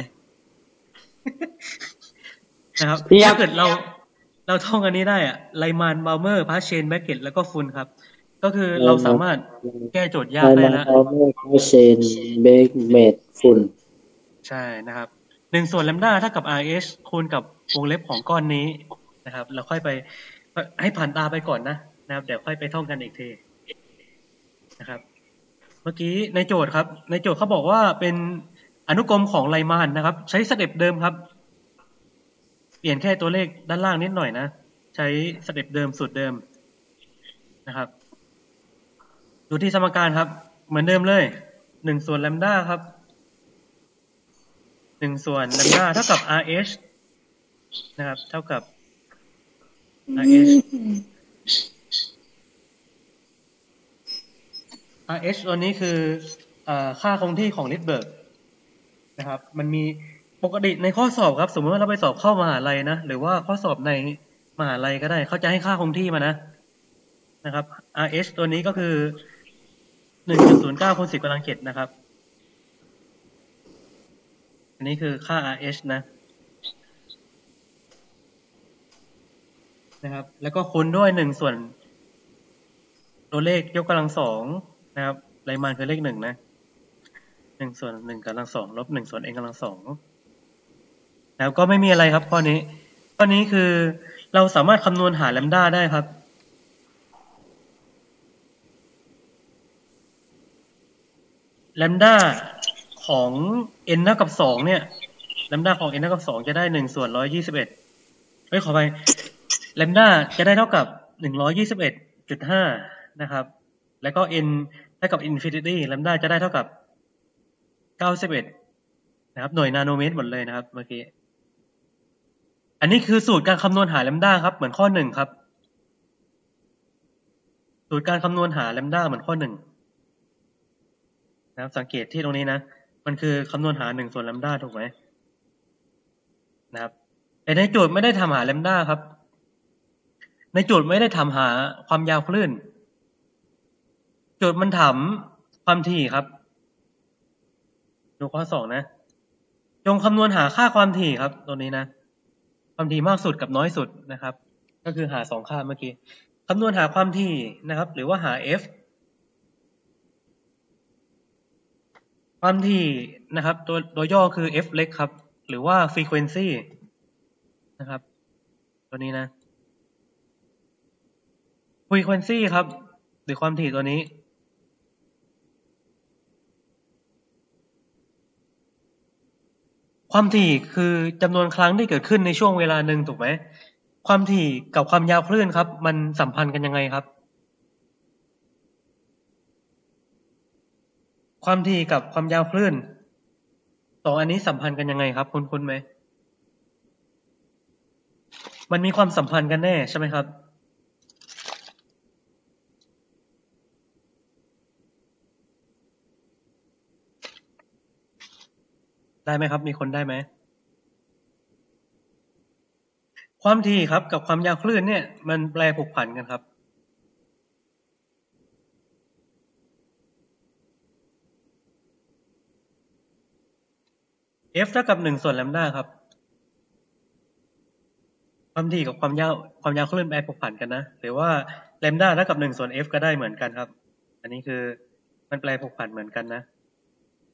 นะครับถ้าเกิดเราท่องอันนี้ได้อะไลมานบาลเมอร์พาเชนแบกเก็ตแล้วก็ฟุนครับ ก็คือเราสามารถแก้โจทย์ยากไลได้มานแล้วเบลเมอร์ฟัชเชนเบเกเลตฟุนใช่นะครับ1 ส่วนแลมด้าเท่ากับ RH คูณกับวงเล็บของก้อนนี้นะครับเราค่อยไปให้ผ่านตาไปก่อนนะครับเดี๋ยวค่อยไปท่องกันอีกทีนะครับ เมื่อกี้ในโจทย์ครับในโจทย์เขาบอกว่าเป็นอนุกรมของไลมานนะครับ ใช้สเต็ปเดิมครับ เปลี่ยนแค่ตัวเลขด้านล่างนิดหน่อยนะใช้สเต็ปเดิมสูตรเดิมนะครับดูที่สมการครับเหมือนเดิมเลย1 ส่วนแลมด้าครับ1 ส่วนแลมด้าเท่ากับ RH นะครับเท่ากับ RH RH ตัวนี้คือค่าคงที่ของลิดเบิร์กนะครับมันมีปกติในข้อสอบครับสมมติว่าเราไปสอบเข้ามหาลัยนะหรือว่าข้อสอบในมหาลัยก็ได้เขาจะให้ค่าคงที่มานะครับ RH ตัวนี้ก็คือ 1.09 คูณ 10 กำลัง 7นะครับอันนี้คือค่า RH นะครับแล้วก็คูณด้วย1 ส่วนตัวเลขยกกำลัง 2นะครับไลมานคือเลข1นะ1 ส่วน 1 กำลัง 2ลบ1 ส่วน n กำลัง 2แล้วก็ไม่มีอะไรครับข้อนี้คือเราสามารถคำนวณหาแลมด้าได้ครับแลมด้าของ n เท่ากับ2เนี่ยแลมด้าของ n เท่ากับ2จะได้1 ส่วน 121ขอไปแลมด้าจะได้เท่ากับ 121.5 นะครับแล้วก็ n เท่ากับ infinity แลมด้าจะได้เท่ากับ 91 นะครับหน่วยนาโนเมตรหมดเลยนะครับเมื่อกี้อันนี้คือสูตรการคำนวณหาแลมด้าครับเหมือนข้อ1ครับสูตรการคำนวณหาแลมด้าเหมือนข้อ1นะครับสังเกตที่ตรงนี้นะมันคือคำนวณหา1 ส่วนแลมด้าถูกไหมนะครับแต่ในโจทย์ไม่ได้ทำหาแลมด้าครับในโจทย์ไม่ได้ทำหาความยาวคลื่นโจทย์มันถามความถี่ครับดูข้อ2นะจงคำนวณหาค่าความถี่ครับตัวนี้นะความถี่มากสุดกับน้อยสุดนะครับก็คือหา2ค่าเมื่อกี้คำนวณหาความถี่นะครับหรือว่าหา f ความถี่นะครับตัวย่อคือ f เล็กครับหรือว่า frequency นะครับตัวนี้นะ frequency ครับหรือความถี่ตัวนี้ความถี่คือจำนวนครั้งที่เกิดขึ้นในช่วงเวลาหนึ่งถูกไหมความถี่กับความยาวคลื่นครับมันสัมพันธ์กันยังไงครับความถี่กับความยาวคลื่น2อันนี้สัมพันธ์กันยังไงครับคุ้นไหมมันมีความสัมพันธ์กันแน่ใช่ไหมครับได้ไหมครับมีคนได้ไหมความถี่ครับกับความยาวคลื่นเนี่ยมันแปรผูกพันกันครับ f เท่ากับ1 ส่วนแลมด้าครับความถี่กับความยาวคลื่นแปรผูกพันกันนะหรือว่าแลมด้าเท่ากับ1 ส่วน f ก็ได้เหมือนกันครับอันนี้คือมันแปรผูกพันเหมือนกันนะ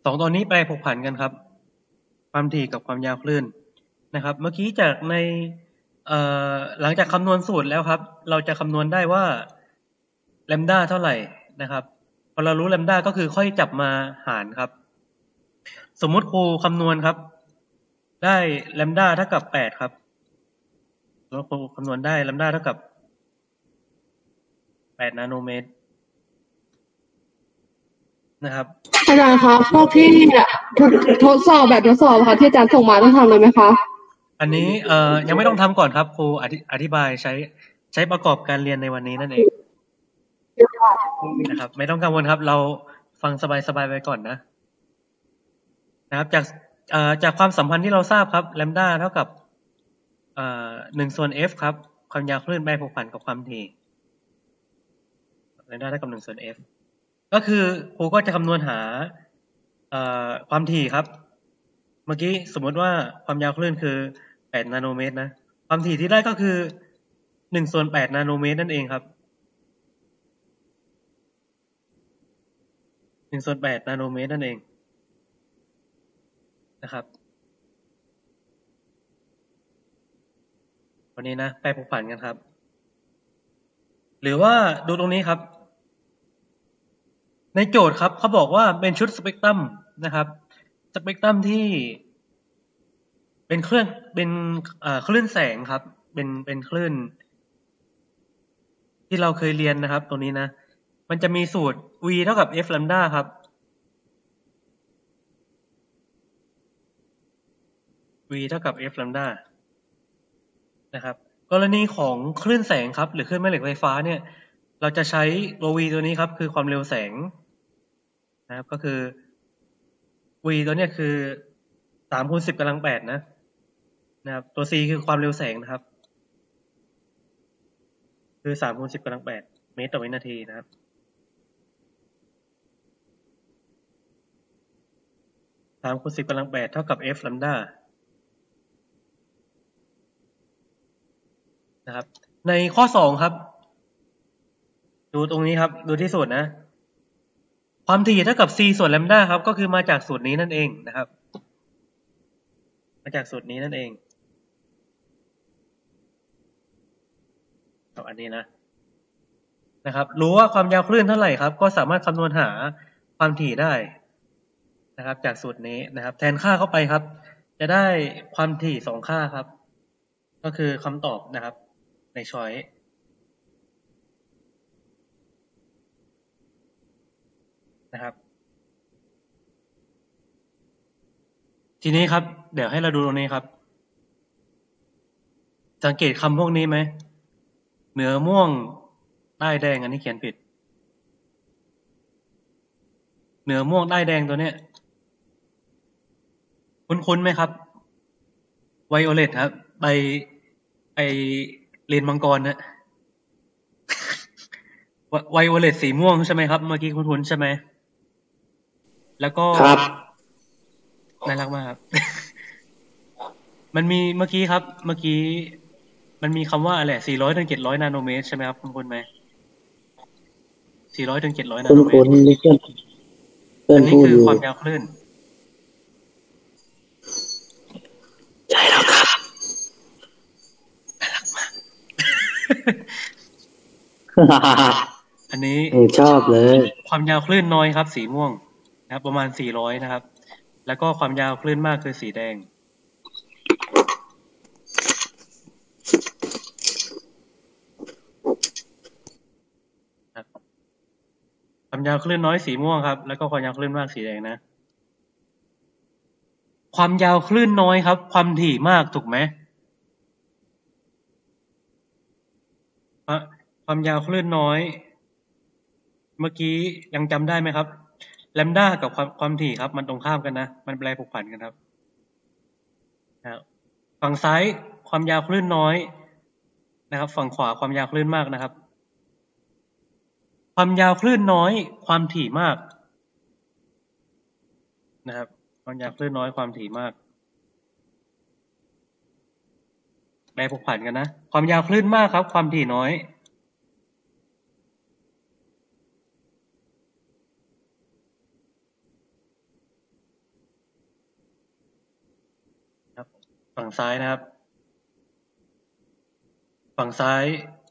ตัวนี้แปรผกผันกันครับ ความถี่กับความยาวคลื่นนะครับ เมื่อกี้จากในหลังจากคำนวณสูตรแล้วครับ เราจะคำนวณได้ว่าแลมด้าเท่าไหร่นะครับพอเรารู้แลมด้าก็คือค่อยจับมาหารครับ สมมุติครูคำนวณครับ ได้แลมด้าเท่ากับ8ครับแล้วครูคำนวณได้แลมด้าเท่ากับ8นาโนเมตรนะครับอาจารย์คะพวกที่ทดสอบแบบทดสอบค่ะที่อาจารย์ส่งมาต้องทำเลยไหมคะอันนี้ยังไม่ต้องทำก่อนครับครูอธิบายใช้ประกอบการเรียนในวันนี้นั่นเองนะครับ ไม่ต้องกังวลครับ เราฟังสบายๆไปก่อนนะครับจากความสัมพันธ์ที่เราทราบครับแลมด้าเท่ากับ1/f ครับความยาวคลื่นแปรผกผันกับความถี่แลมด้าเท่ากับ1/f ก็คือครูก็จะคำนวณหาความถี่ครับเมื่อกี้สมมติว่าความยาวคลื่นคือ8นาโนเมตรนะความถี่ที่ได้ก็คือ1/8นาโนเมตรนั่นเองครับ1/8นาโนเมตรนั่นเองนะครับวันนี้นะแปรผกผันกันครับหรือว่าดูตรงนี้ครับในโจทย์ครับเขาบอกว่าเป็นชุดสเปกตรัมนะครับสเปกตรัมที่เป็นคลื่นแสงครับเป็นคลื่นที่เราเคยเรียนนะครับตัวนี้นะมันจะมีสูตร v เท่ากับ f แลมด้าครับ v เท่ากับ f แลมด้านะครับกรณีของคลื่นแสงครับหรือคลื่นแม่เหล็กไฟฟ้าเนี่ยเราจะใช้ตัว v ตัวนี้ครับคือความเร็วแสงนะครับก็คือ v ตัวเนี้ยคือ3 คูณ 10 กำลัง 8นะครับตัว c คือความเร็วแสงนะครับคือ3 คูณ 10 กำลัง 8 เมตรต่อวินาทีนะครับ3 คูณ 10 กำลัง 8 เท่ากับ f แลมด้านะครับในข้อ2ครับดูตรงนี้ครับดูที่สูตรนะความถี่เท่ากับ c ส่วนแลมด้าครับก็คือมาจากสูตรนี้นั่นเองนะครับมาจากสูตรนี้นั่นเองอันนี้นะครับรู้ว่าความยาวคลื่นเท่าไหร่ครับก็สามารถคำนวณหาความถี่ได้นะครับจากสูตรนี้นะครับแทนค่าเข้าไปครับจะได้ความถี่2ค่าครับก็คือคำตอบนะครับในช้อยนะครับทีนี้ครับเดี๋ยวให้เราดูตรงนี้ครับสังเกตคำพวกนี้ไหมเหนือม่วงใต้แดงอันนี้เขียนผิดเหนือม่วงใต้แดงตัวเนี้ยคุ้นไหมครับไวโอเลตครับไอเลนมังกรนะไวโอเลตสีม่วงใช่ไหมครับเมื่อกี้คุ้นใช่ไหมแล้วก็ครับน่ารักมากครับ มันมีเมื่อกี้มันมีคำว่าอะไร400 ถึง 700 นาโนเมตรใช่ไหมครับคุ้นไหม400 ถึง 700 นาโนเมตรนี่เพื่อนอันนี้พูดคืออยู่ความยาวคลื่นใช่แล้วครับอันนี้ชอบเลยความยาวคลื่นน้อยครับสีม่วงนะครับประมาณ400นะครับแล้วก็ความยาวคลื่นมากคือสีแดงความยาวคลื่นน้อยสีม่วงครับแล้วก็ความยาวคลื่นมากสีแดงนะความยาวคลื่นน้อยครับความถี่มากถูกไหมความยาวคลื่นน้อยเมื่อกี้ยังจำได้ไหมครับแลมด้ากับความถี่ครับมันตรงข้ามกันนะมันแปรผกผันกันครับฝั่งซ้ายความยาวคลื่นน้อยนะครับฝั่งขวาความยาวคลื่นมากนะครับความยาวคลื่นน้อยความถี่มากนะครับความยาวคลื่นน้อยความถี่มากแปรผกผันกันนะความยาวคลื่นมากครับความถี่น้อยฝั่งซ้ายนะครับ ฝั่งซ้าย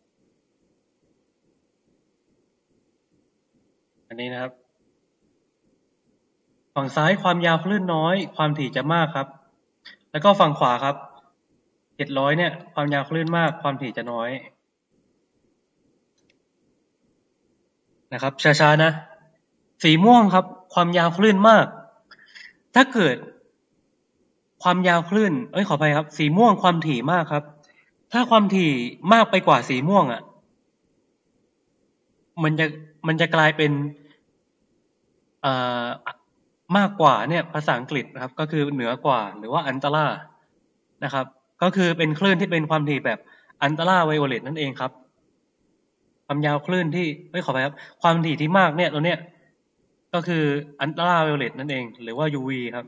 อันนี้นะครับ ฝั่งซ้ายความยาวคลื่นน้อยความถี่จะมากครับ แล้วก็ฝั่งขวาครับ700เนี่ยความยาวคลื่นมากความถี่จะน้อยนะครับช้าๆนะสีม่วงครับความยาวคลื่นมากถ้าเกิดความยาวคลื่นขออภัยครับสีม่วงความถี่มากครับถ้าความถี่มากไปกว่าสีม่วงมันจะกลายเป็นมากกว่าเนี่ยภาษาอังกฤษนะครับก็คือเหนือกว่าหรือว่าอันตรานะครับก็คือเป็นคลื่นที่เป็นความถี่แบบอันตราไวโอเลตนั่นเองครับความยาวคลื่นที่ขออภัยครับความถี่ที่มากเนี่ยตัวเนี้ยก็คืออันตราไวโอเลตนั่นเองหรือว่า UV ครับ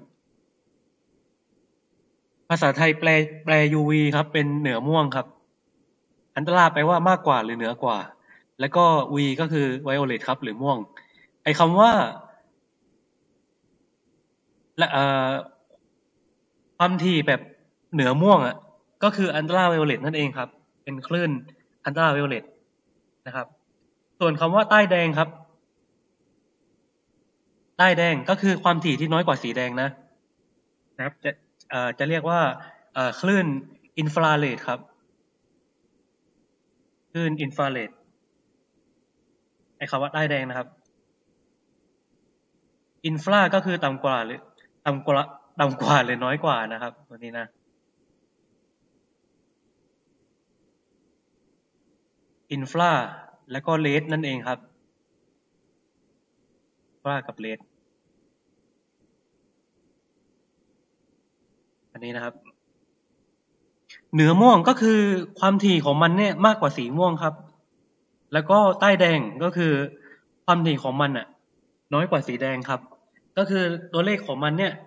ภาษาไทยแปล UV ครับเป็นเหนือม่วงครับอันตราแปลว่ามากกว่าหรือเหนือกว่าแล้วก็ V ก็คือไวโอเลตครับหรือม่วงไอ้คำว่าและความถี่แบบเหนือม่วงก็คืออันตราไวโอเลตนั่นเองครับเป็นคลื่นอันตราไวโอเลตนะครับส่วนคำว่าใต้แดงครับใต้แดงก็คือความถี่ที่น้อยกว่าสีแดงนะครับจะเรียกว่าคลื่นอินฟราเรดครับคลื่นอินฟราเรดไอ้คำว่าใต้แดงนะครับอินฟราก็คือต่ำกว่าหรือต่ำกว่าหรือน้อยกว่านะครับตัวนี้นะอินฟราแล้วก็เรดนั่นเองครับฟรากับเรดอันนี้นะครับเหนือม่วงก็คือความถี่ของมันเนี่ยมากกว่าสีม่วงครับแล้วก็ใต้แดงก็คือความถี่ของมันน้อยกว่าสีแดงครับก็คือตัวเลขของมันเนี่ย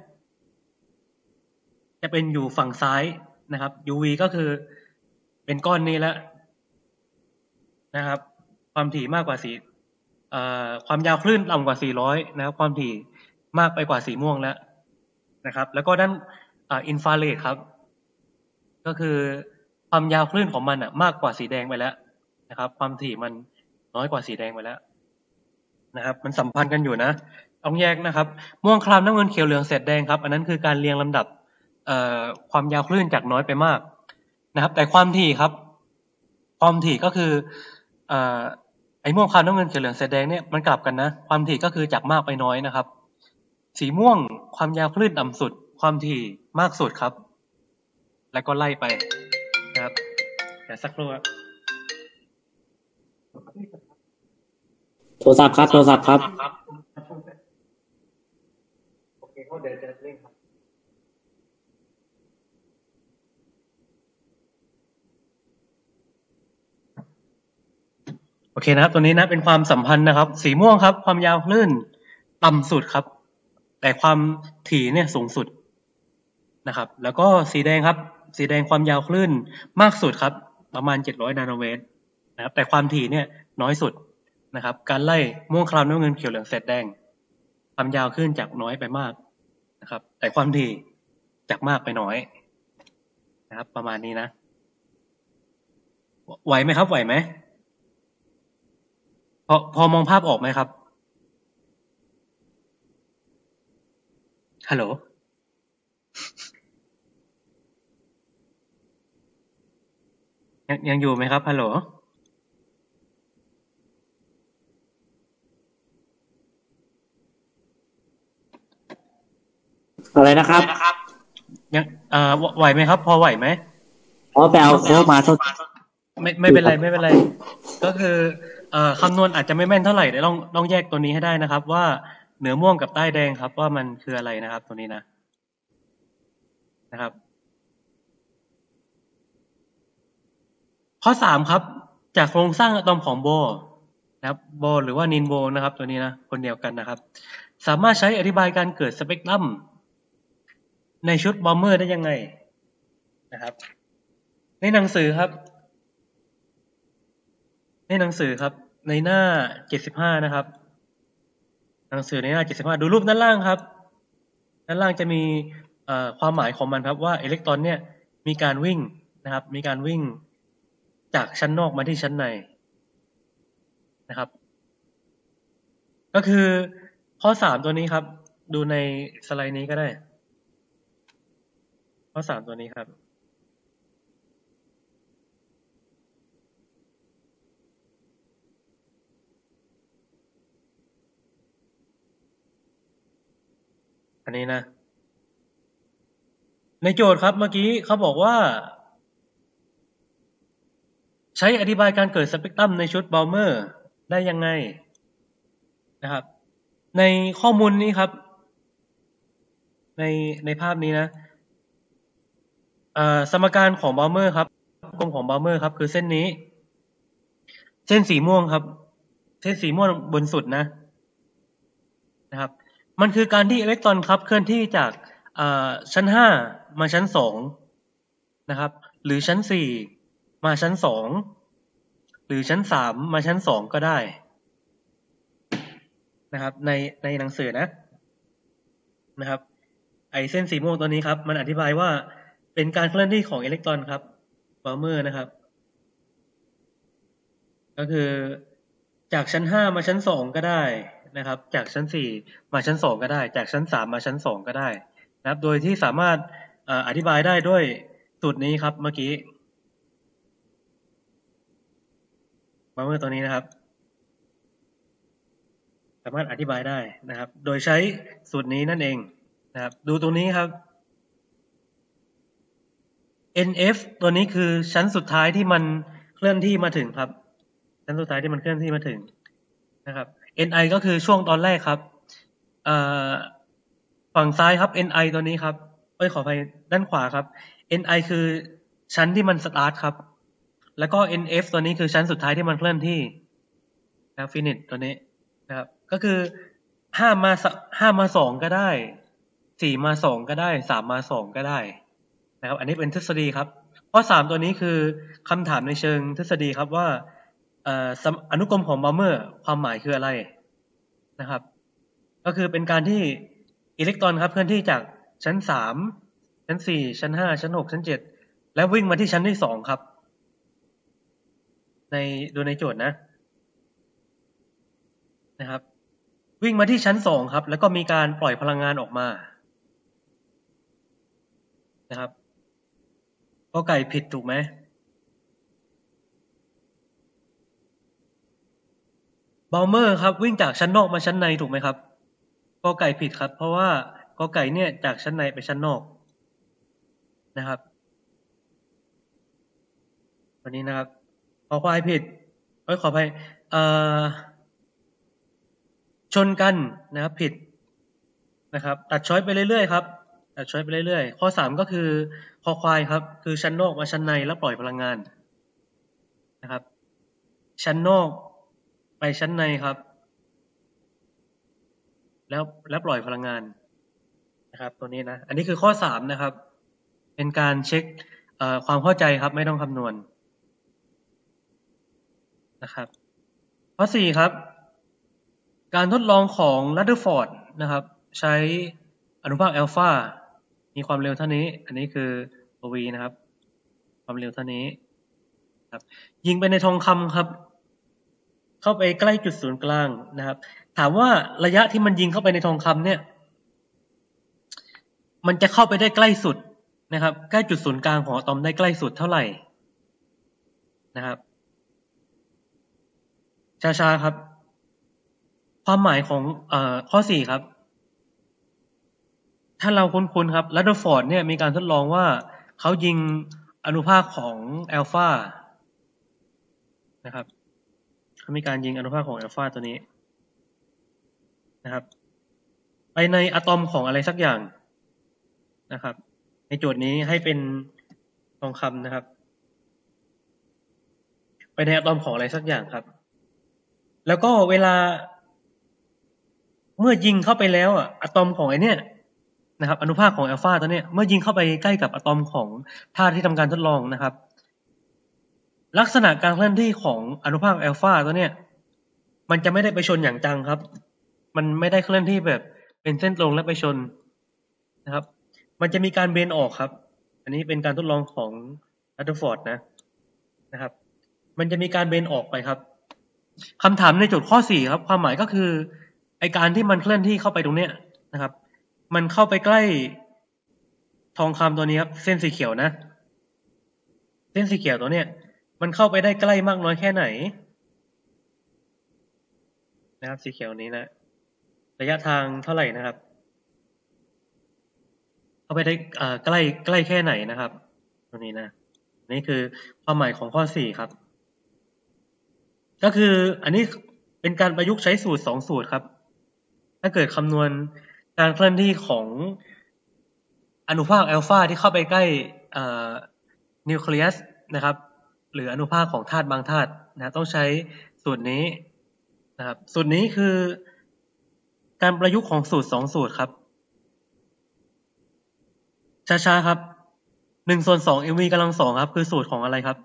จะเป็นอยู่ฝั่งซ้ายนะครับ UV ก็คือเป็นก้อนนี้แล้วนะครับความถี่มากกว่าสีความยาวคลื่นต่ำกว่า400นะครับความถี่มากไปกว่าสีม่วงแล้วนะครับแล้วก็ด้านอินฟราเรดครับก็คือความยาวคลื่นของมันมากกว่าสีแดงไปแล้วนะครับความถี่มันน้อยกว่าสีแดงไปแล้วนะครับมันสัมพันธ์กันอยู่นะต้องแยกนะครับม่วงคล้ำน้ำเงินเขียวเหลืองแสดแดงครับอันนั้นคือการเรียงลำดับความยาวคลื่นจากน้อยไปมากนะครับแต่ความถี่ครับความถี่ก็คือไอ้ม่วงคล้ำน้ำเงินเขียวเหลืองแสดแดงเนี่ยมันกลับกันนะความถี่ก็คือจากมากไปน้อยนะครับสีม่วงความยาวคลื่นต่ำสุดความถี่มากสุดครับแล้วก็ไล่ไปนะครับเดี๋ยวสักครู่โทรศัพท์ครับโทรศัพท์ครับโอเคเขาเดี๋ยวจะเล่นครับโอเคนะครับตัวนี้นะเป็นความสัมพันธ์นะครับสีม่วงครับความยาวคลื่นต่ำสุดครับแต่ความถี่เนี่ยสูงสุดนะครับแล้วก็สีแดงครับสีแดงความยาวคลื่นมากสุดครับประมาณ700นาโนเมตรนะครับแต่ความถี่เนี่ยน้อยสุดนะครับการไล่ม่วงคล้ำน้ำเงินเขียวเหลืองแสดแดงความยาวคลื่นจากน้อยไปมากนะครับแต่ความถี่จากมากไปน้อยนะครับประมาณนี้นะไหวไหมครับไหวไหมพอมองภาพออกไหมครับฮัลโหลยังอยู่ไหมครับฮัลโหลอะไรนะครับยังไหวไหมครับพอไหวไหมไปเอาโค้ดมาโทษไม่เป็นไรไม่เป็นไรก็คือคำนวณอาจจะไม่แม่นเท่าไหร่เดี๋ยวต้องแยกตัวนี้ให้ได้นะครับว่าเหนือม่วงกับใต้แดงครับว่ามันคืออะไรนะครับตัวนี้นะครับข้อ3ครับจากโครงสร้างอะตอมของโบนะครับโบหรือว่านินโบนะครับตัวนี้นะคนเดียวกันนะครับสามารถใช้อธิบายการเกิดสเปกตรัมในชุดบอมเมอร์ได้ยังไงนะครับในหนังสือครับในหนังสือครับในหน้า75นะครับหนังสือในหน้า75ดูรูปด้านล่างครับด้านล่างจะมีความหมายของมันครับว่าอิเล็กตรอนเนี่ยมีการวิ่งนะครับ มีการวิ่งจากชั้นนอกมาที่ชั้นในนะครับ ก็คือข้อ3ตัวนี้ครับ ดูในสไลด์นี้ก็ได้ ข้อ3ตัวนี้ครับ อันนี้นะ ในโจทย์ครับเมื่อกี้เขาบอกว่า ใช้อธิบายการเกิดสเปกตรัมในชุดบอลเมอร์ได้ยังไงนะครับ ในข้อมูลนี้ครับ ในภาพนี้นะสมการของบอลเมอร์ครับกลมของบอลเมอร์ครับคือเส้นนี้ เส้นสีม่วงครับ เส้นสีม่วงบนสุดนะครับ มันคือการที่อิเล็กตรอนครับเคลื่อนที่จากชั้น5มาชั้น2นะครับ หรือชั้น4มาชั้น2หรือชั้น3มาชั้น2ก็ได้นะครับในหนังสือนะครับไอเส้นสีม่วงตัวนี้ครับมันอธิบายว่าเป็นการเคลื่อนที่ของอิเล็กตรอนครับบอลเมอร์นะครับก็คือจากชั้น5มาชั้น2ก็ได้นะครับจากชั้น4มาชั้น2ก็ได้จากชั้น3มาชั้น2ก็ได้นะครับโดยที่สามารถอธิบายได้ด้วยสูตรนี้ครับเมื่อกี้บอลเมอร์ตัวนี้นะครับสามารถอธิบายได้นะครับโดยใช้สูตรนี้นั่นเองนะครับดูตรงนี้ครับ NF ตัวนี้คือชั้นสุดท้ายที่มันเคลื่อนที่มาถึงครับชั้นสุดท้ายที่มันเคลื่อนที่มาถึงนะครับ NI ก็คือช่วงตอนแรกครับฝั่งซ้ายครับ NI ตัวนี้ครับขออภัยด้านขวาครับ NI คือชั้นที่มันสตาร์ทครับแล้วก็ NF ตัวนี้คือชั้นสุดท้ายที่มันเคลื่อนที่นะครับ Finish ตัวนี้นะครับก็คือ5 มา 2ก็ได้4 มา 2ก็ได้3 มา 2ก็ได้นะครับอันนี้เป็นทฤษฎีครับข้อ3ตัวนี้คือคำถามในเชิงทฤษฎีครับว่าอนุกรมของบอลเมอร์ความหมายคืออะไรนะครับก็คือเป็นการที่อิเล็กตรอนครับเคลื่อนที่จากชั้น3ชั้น4ชั้น5ชั้น6ชั้น7แล้ววิ่งมาที่ชั้นที่2ครับดูในโจทย์นะครับวิ่งมาที่ชั้น2ครับแล้วก็มีการปล่อยพลังงานออกมานะครับกอไก่ผิดถูกไหมบอลเมอร์ครับวิ่งจากชั้นนอกมาชั้นในถูกไหมครับกอไก่ผิดครับเพราะว่ากอไก่เนี่ยจากชั้นในไปชั้นนอกนะครับวันนี้นะครับขอควายผิดขออภัยชนกันนะครับผิดนะครับตัดช้อยไปเรื่อยๆครับตัดช้อยไปเรื่อยๆข้อ3ก็คือคอควายครับคือชั้นนอกมาชั้นในแล้วปล่อยพลังงานนะครับชั้นนอกไปชั้นในครับแล้วปล่อยพลังงานนะครับตัวนี้นะอันนี้คือข้อ3นะครับเป็นการเช็คความเข้าใจครับไม่ต้องคำนวณนะครับข้อ4ครับการทดลองของลัดเดอร์ฟอร์ดนะครับใช้อนุภาคอัลฟามีความเร็วเท่านี้อันนี้คือ v นะครับความเร็วเท่านี้ครับยิงไปในทองคำครับเข้าไปใกล้จุดศูนย์กลางนะครับถามว่าระยะที่มันยิงเข้าไปในทองคำเนี่ยมันจะเข้าไปได้ใกล้สุดนะครับใกล้จุดศูนย์กลางของอะตอมได้ใกล้สุดเท่าไหร่นะครับช้าๆครับความหมายของข้อ4ครับถ้าเราคุ้นๆครับลัดเดอร์ฟอร์ดเนี่ยมีการทดลองว่าเขายิงอนุภาคของอัลฟานะครับเขามีการยิงอนุภาคของอัลฟาตัวนี้นะครับไปในอะตอมของอะไรสักอย่างนะครับในโจทย์นี้ให้เป็นทองคำนะครับไปในอะตอมของอะไรสักอย่างครับแล้วก็เวลาเมื่อยิงเข้าไปแล้วอะตอมของไอเนี่ยนะครับอนุภาคของอัลฟาตัวเนี้ยเมื่อยิงเข้าไปใกล้กับอะตอมของธาตุที่ทำการทดลองนะครับลักษณะการเคลื่อนที่ของอนุภาคอัลฟาตัวเนี้ยมันจะไม่ได้ไปชนอย่างจังครับมันไม่ได้เคลื่อนที่แบบเป็นเส้นตรงและไปชนนะครับมันจะมีการเบนออกครับอันนี้เป็นการทดลองของรัตเทอร์ฟอร์ดนะครับ มันจะมีการเบนออกไปครับคำถามในโจทย์ข้อ4ครับความหมายก็คือไอการที่มันเคลื่อนที่เข้าไปตรงเนี้ยนะครับ มันเข้าไปใกล้ทองคำตัวนี้ครับเส้นสีเขียวนะเส้นสีเขียวตัวเนี้ยมันเข้าไปได้ใกล้มากน้อยแค่ไหนนะครับสีเขียวนี้นะระยะทางเท่าไหร่นะครับเข้าไปได้ใกล้แค่ไหนนะครับตัวนี้นะนี่คือความหมายของข้อ4ครับก็คืออันนี้เป็นการประยุกต์ใช้สูตร2สูตรครับถ้าเกิดคำนวณการเคลื่อนที่ของอนุภาคอัลฟาที่เข้าไปใกล้นิวเคลียสนะครับหรืออนุภาคของธาตุบางธาตุนะต้องใช้สูตรนี้นะครับสูตรนี้คือการประยุกต์ของสูตร2สูตรครับช้าๆครับ1/2 mv กำลัง2ครับคือสูตรของอะไรครับ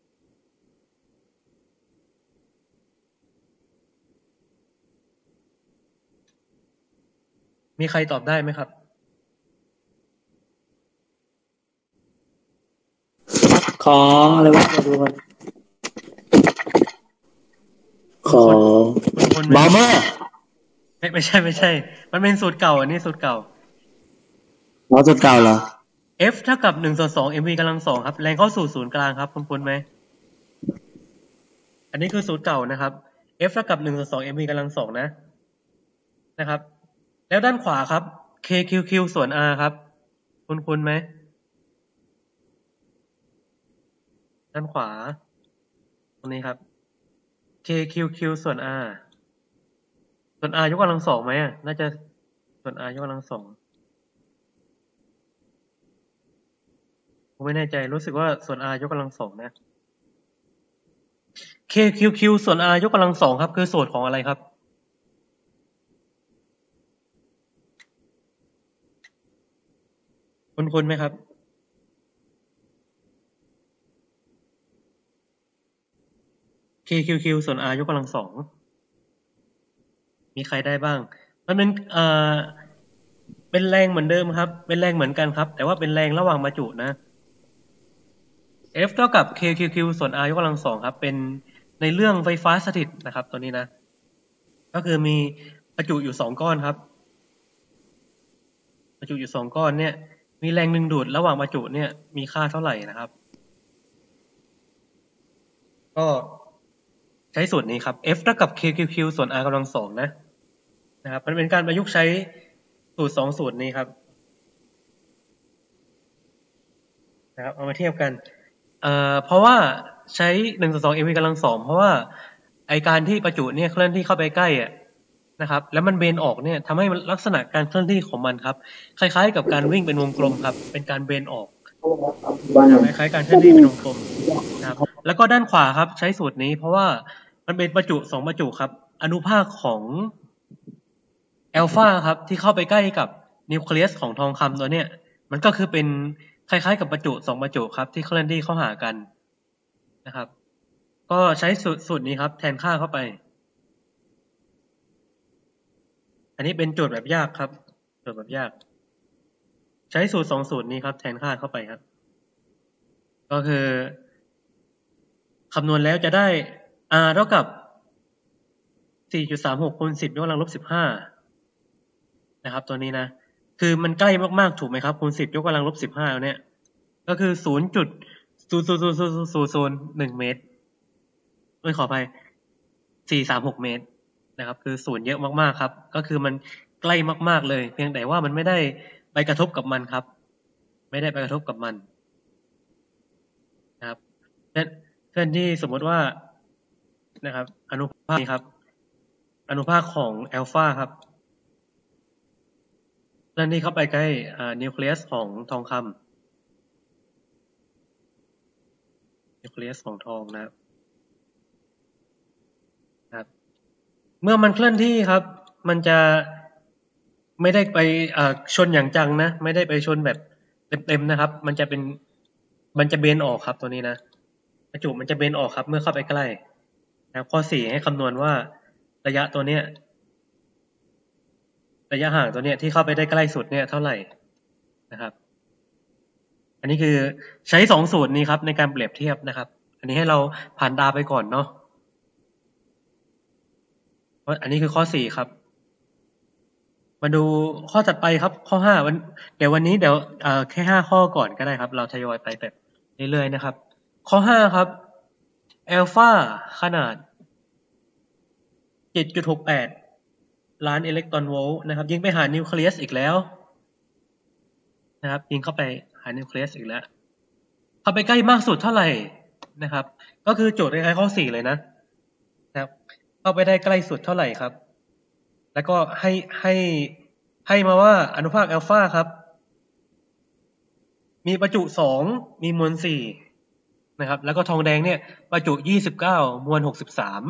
มีใครตอบได้ไหมครับของอะไรวะมาดูกันของบาร์เมอร์ไม่ใช่มันเป็นสูตรเก่าอันนี้สูตรเก่าเราจุดเก่าเหรอ F เท่ากับ1/2 mv กำลัง2ครับแรงเข้าสู่ศูนย์กลางครับคุ้นๆไหมอันนี้คือสูตรเก่านะครับ F เท่ากับ1/2 mv กำลัง2นะครับแล้วด้านขวาครับ KQQ ส่วน R ครับคุ้นๆไหมด้านขวาตรงนี้ครับ KQQ ส่วน R ส่วน R ยกกำลัง2ไหมน่าจะส่วน R ยกกำลัง2ผมไม่แน่ใจรู้สึกว่าส่วน R ยกกำลัง2นะ KQQ ส่วน R ยกกำลัง2ครับคือสูตรของอะไรครับคุ้นๆไหมครับ KQQ ส่วน R ยกกำลัง2มีใครได้บ้างมันเป็นแรงเหมือนเดิมครับเป็นแรงเหมือนกันครับแต่ว่าเป็นแรงระหว่างบรรจุนะ F เท่ากับ KQQ ส่วน R ยกกำลัง2ครับเป็นในเรื่องไฟฟ้าสถิตนะครับตัวนี้นะก็คือมีประจุอยู่2ก้อนครับประจุอยู่2ก้อนเนี่ยมีแรงดึงดูดระหว่างบรรจุเนี่ยมีค่าเท่าไหร่นะครับก็ใช้สูตรนี้ครับ F เท่ากับ KQQ ส่วน R กำลัง2นะครับมันเป็นการประยุกต์ใช้สูตร2สูตรนี้ครับนะครับเอามาเทียบกันเพราะว่าใช้1/2 mv กำลัง2เพราะว่าไอการที่ประจุเนี่ยเคลื่อนที่เข้าไปใกล้นะครับแล้วมันเบนออกเนี่ยทำให้ลักษณะการเคลื่อนที่ของมันครับคล้ายๆกับการวิ่งเป็นวงกลมครับเป็นการเบนออกคล้ายๆการเคลื่อนที่เป็นวงกลมนะครับแล้วก็ด้านขวาครับใช้สูตรนี้เพราะว่ามันเป็นประจุ2ประจุครับอนุภาคของอัลฟาครับที่เข้าไปใกล้กับนิวเคลียสของทองคำตัวเนี้ยมันก็คือเป็นคล้ายๆกับประจุ2ประจุครับที่เคลื่อนที่เข้าหากันนะครับก็ใช้สูตรนี้ครับแทนค่าเข้าไปอันนี้เป็นโจทย์แบบยากครับโจทย์แบบยากใช้สูตร2สูตรนี้ครับแทนค่าเข้าไปครับก็คือคำนวณแล้วจะได้ R เท่ากับ 4.36 คูณ 10 ยกกำลังลบ 15นะครับตัวนี้นะคือมันใกล้มากๆถูกไหมครับคูณ 10 ยกกำลังลบ 15เนี่ยก็คือ 0.00001 เมตรขออภัย436 เมตรนะครับคือศูนย์เยอะมากๆครับก็คือมันใกล้มากๆเลยเพียงแต่ว่ามันไม่ได้ไปกระทบกับมันครับไม่ได้ไปกระทบกับมันนะครับเช่นที่สมมติว่านะครับอนุภาคนี้ครับอนุภาคของอัลฟาครับนั่นนี่เข้าไปใกล้นิวเคลียสของทองคำนิวเคลียสของทองนะครับเมื่อมันเคลื่อนที่ครับมันจะไม่ได้ไปชนอย่างจังนะไม่ได้ไปชนแบบเต็มๆนะครับมันจะเบนออกครับตัวนี้นะประจุมันจะเบนออกครับเมื่อเข้าไปใกล้นะครับข้อ4ให้คำนวณว่าระยะตัวเนี้ยระยะห่างตัวเนี้ยที่เข้าไปได้ใกล้สุดเนี่ยเท่าไหร่นะครับอันนี้คือใช้สองสูตรนี้ครับในการเปรียบเทียบนะครับ อันนี้ให้เราผ่านตาไปก่อนเนาะอันนี้คือข้อ4ครับมาดูข้อถัดไปครับข้อ5เดี๋ยววันนี้เดี๋ยวแค่5ข้อก่อนก็ได้ครับเราทยอยไปแบบเรื่อยๆนะครับข้อ5ครับอัลฟาขนาด 7.68 ล้านอิเล็กตรอนโวลต์นะครับยิงไปหานิวเคลียสอีกแล้วนะครับยิงเข้าไปหานิวเคลียสอีกแล้วเข้าไปใกล้มากสุดเท่าไหร่นะครับก็คือโจทย์คล้ายๆข้อ4เลยนะครับเข้าไปได้ใกล้สุดเท่าไหร่ครับแล้วก็ให้มาว่าอนุภาคอัลฟาครับมีประจุ2มีมวล4นะครับแล้วก็ทองแดงเนี่ยประจุ29มวล63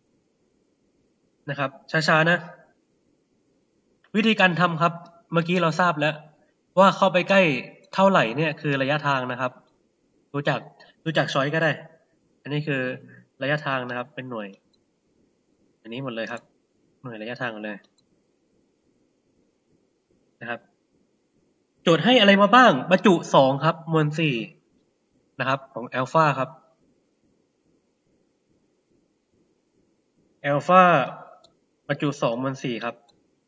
นะครับช้าๆนะวิธีการทำครับเมื่อกี้เราทราบแล้วว่าเข้าไปใกล้เท่าไหร่เนี่ยคือระยะทางนะครับรู้จักช้อยก็ได้อันนี้คือระยะทางนะครับเป็นหน่วยอันนี้หมดเลยครับหน่วยระยะทางหมดเลยนะครับโจทย์ให้อะไรมาบ้างประจุ2ครับมวล4นะครับของอัลฟาครับอัลฟาประจุ2มวล4ครับ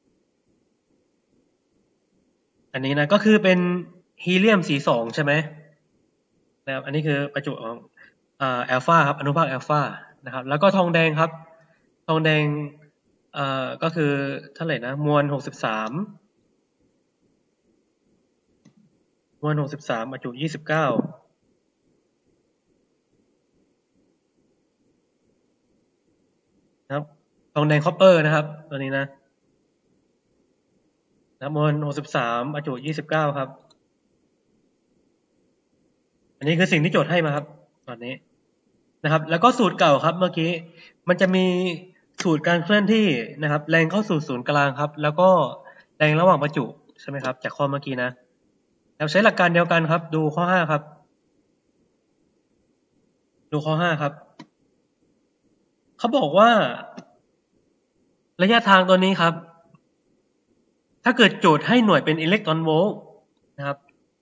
อันนี้นะก็คือเป็นฮีเลียม42ใช่ไหมนะครับอันนี้คือประจุของอัลฟาครับอนุภาคอัลฟานะครับแล้วก็ทองแดงครับทองแดงก็คือเท่าไหร่นะมวล63มวล63ประจุ29นะครับทองแดงคอปเปอร์นะครับตัวนี้นะมวล63ประจุ29ครับอันนี้คือสิ่งที่โจทย์ให้มาครับตอนนี้นะครับแล้วก็สูตรเก่าครับเมื่อกี้มันจะมีสูตรการเคลื่อนที่นะครับแรงเข้าสู่ศูนย์กลางครับแล้วก็แรงระหว่างประจุใช่ไหมครับจากข้อเมื่อกี้นะแล้วใช้หลักการเดียวกันครับดูข้อ5ครับดูข้อ5ครับเขาบอกว่าระยะทางตัวนี้ครับถ้าเกิดโจทย์ให้หน่วยเป็นอิเล็กตรอนโวลต์นะครับ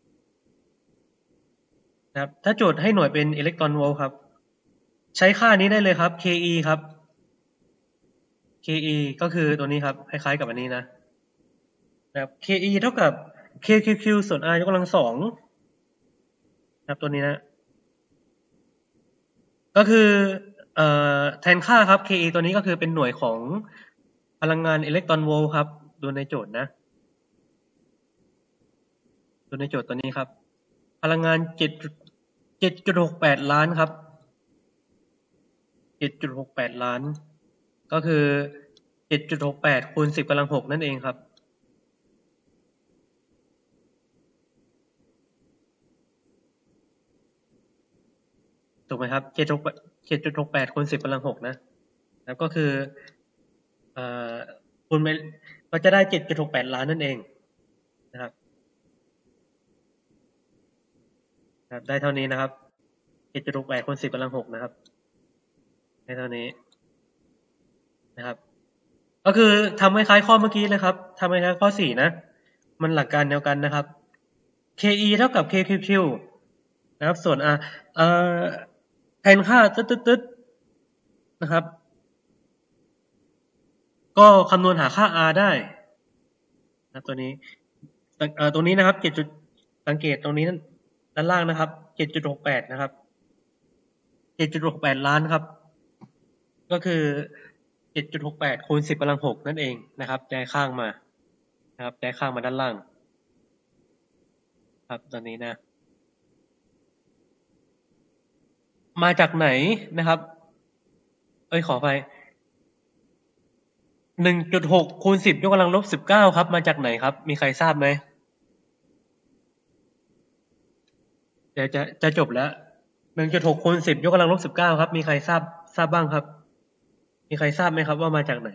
ถ้าโจทย์ให้หน่วยเป็นอิเล็กตรอนโวลต์ครับใช้ค่านี้ได้เลยครับ KE ครับ KE ก็คือตัวนี้ครับคล้ายๆกับอันนี้นะครับ KE เท่ากับ KQQ ส่วน R ยกกำลัง2ครับตัวนี้นะก็คือแทนค่าครับ KE ตัวนี้ก็คือเป็นหน่วยของพลังงานอิเล็กตรอนโวลต์ครับดูในโจทย์นะดูในโจทย์ตัวนี้ครับพลังงาน 7.68 ล้านครับ 7.68 ล้านก็คือ 7.68 คูณ 10 กำลัง 6นั่นเองครับถูกไหมครับ 7.68 คูณ 10 กำลัง 6นะแล้วก็คือคูณไปก็จะได้ 7.68 ล้านนั่นเองนะครับได้เท่านี้นะครับ 7.68 คูณ 10 กำลัง 6นะครับได้เท่านี้นะครับก็คือทำคล้ายๆข้อเมื่อกี้เลยครับทำคล้ายๆข้อ4นะมันหลักการเดียวกันนะครับ KE เท่ากับ KQQ นะครับส่วน R แทนค่าตึ๊ดๆนะครับก็คำนวณหาค่า R ได้นะตัวนี้ตรงนี้นะครับสังเกตตรงนี้ด้านล่างนะครับ 7.68 นะครับ 7.68 ล้านครับก็คือ 7.68 คูณ 10 กำลัง 6นั่นเองนะครับย้ายข้างมานะครับย้ายข้างมาด้านล่างครับตอนนี้นะมาจากไหนนะครับขอไป 1.6 คูณ 10 ยกกำลังลบ 19ครับมาจากไหนครับมีใครทราบไหมเดี๋ยวจะจบแล้ว 1.6 คูณ 10 ยกกำลังลบ 19ครับมีใครทราบบ้างครับมีใครทราบไหมครับว่ามาจากไหน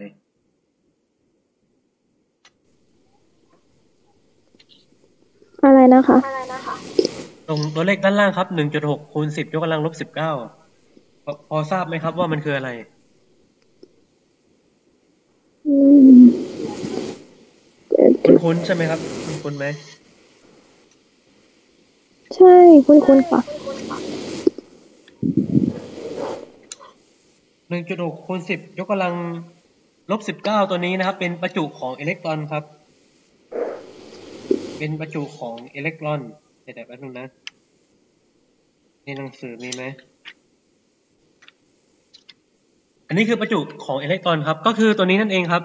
อะไรนะคะตรงตัวเลขด้านล่างครับ 1.6 คูณ 10 ยกกำลังลบ 19พอทราบไหมครับว่ามันคืออะไรคุ้นใช่ไหมครับคุ้นไหมใช่คุณค่ะ 1.6 คูณ 10 ยกกำลังลบ 19 ตัวนี้นะครับ เป็นประจุของอิเล็กตรอนครับ เป็นประจุของอิเล็กตรอนเดี๋ยวแป๊บนึงนะในหนังสือมีไหม อันนี้คือประจุของอิเล็กตรอนครับ ก็คือตัวนี้นั่นเองครับ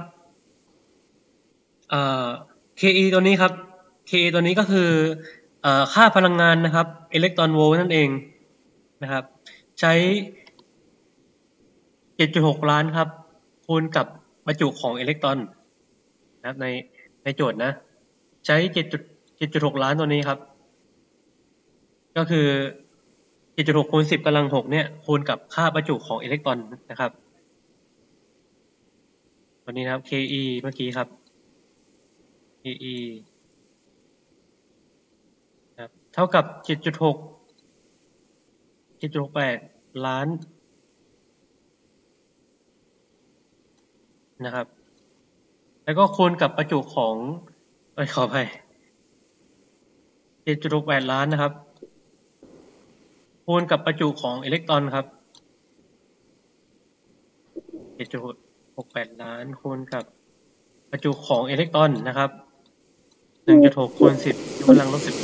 Ke ตัวนี้ครับ Ke ตัวนี้ก็คือค่าพลังงานนะครับอิเล็กตรอนโวลต์นั่นเองนะครับ ใช้ 7.6 ล้านครับ คูณกับประจุของอิเล็กตรอนนะครับในโจทย์นะ ใช้ 7.6 ล้านตัวนี้ครับ ก็คือ 7.6 คูณ 10 กำลัง 6 เนี่ย คูณกับค่าประจุของอิเล็กตรอนนะครับตัวนี้นะครับ Ke เมื่อกี้ครับ Ke ครับเท่ากับ 7.68 ล้านนะครับ แล้วก็คูณกับประจุของขออภัย 7.68 ล้านนะครับ คูณกับประจุของอิเล็กตรอนครับ 7.68 ล้านคูณกับประจุของอิเล็กตรอนนะครับ 1.6 คูณ 10 ยกกำลังลบ 19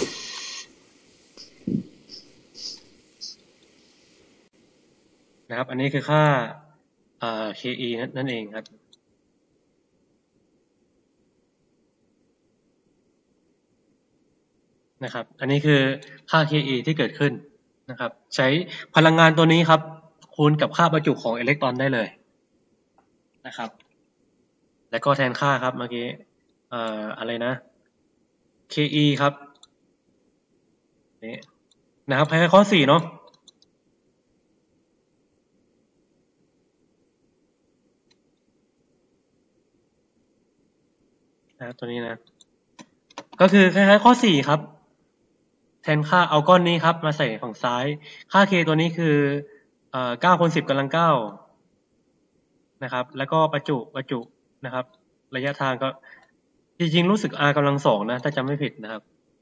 นะครับ อันนี้คือค่าKe นั่นเองครับนะครับ อันนี้คือค่า Ke ที่เกิดขึ้นนะครับ ใช้พลังงานตัวนี้ครับ คูณกับค่าประจุของอิเล็กตรอนได้เลยนะครับ แล้วก็แทนค่าครับเมื่อกี้อะไรนะ Ke ครับนี่นะครับคล้ายๆข้อ 4 เนาะนะครับตัวนี้นะก็คือคล้ายๆข้อ 4 ครับ แทนค่าเอาก้อนนี้ครับมาใส่ฝั่งซ้ายค่า K ตัวนี้คือ9 คูณ 10 กำลัง 9นะครับแล้วก็ประจุนะครับระยะทางก็จริงๆรู้สึก r กำลัง 2นะถ้าจำไม่ผิดนะครับ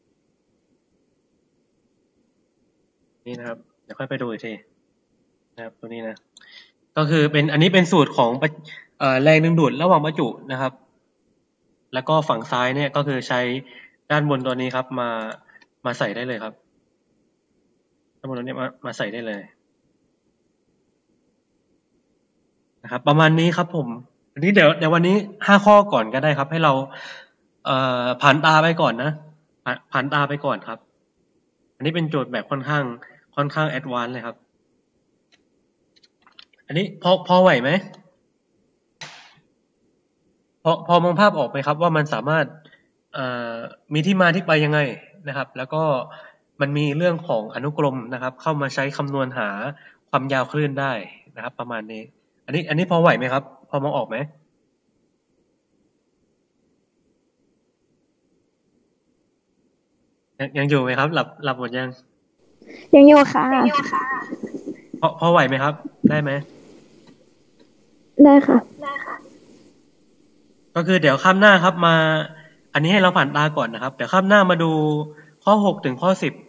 นี่นะครับเดี๋ยวค่อยไปดูอีกทีนะครับตัวนี้นะก็คืออันนี้เป็นสูตรของแรงดึงดูดระหว่างประจุนะครับแล้วก็ฝั่งซ้ายเนี่ยก็คือใช้ด้านบนตัวนี้ครับมาใส่ได้เลยครับด้านบนตัวนี้มาใส่ได้เลยนะครับประมาณนี้ครับผมอันนี้เดี๋ยววันนี้5 ข้อก่อนก็ได้ครับให้เราผ่านตาไปก่อนนะผ่านตาไปก่อนครับอันนี้เป็นโจทย์แบบค่อนข้างแอดวานซ์เลยครับอันนี้พอไหวไหมพอมองภาพออกไหมครับว่ามันสามารถมีที่มาที่ไปยังไงนะครับแล้วก็มันมีเรื่องของอนุกรมนะครับเข้ามาใช้คำนวณหาความยาวคลื่นได้นะครับประมาณนี้อันนี้พอไหวไหมครับพอมองออกไหมยังอยู่ไหมครับหลับหมดยังอยู่ค่ะพอไหวไหมครับได้ไหมได้ค่ะก็คือเดี๋ยวข้ามหน้าครับมาอันนี้ให้เราผ่านตาก่อนนะครับเดี๋ยวข้ามหน้ามาดูข้อ 6 ถึงข้อ 10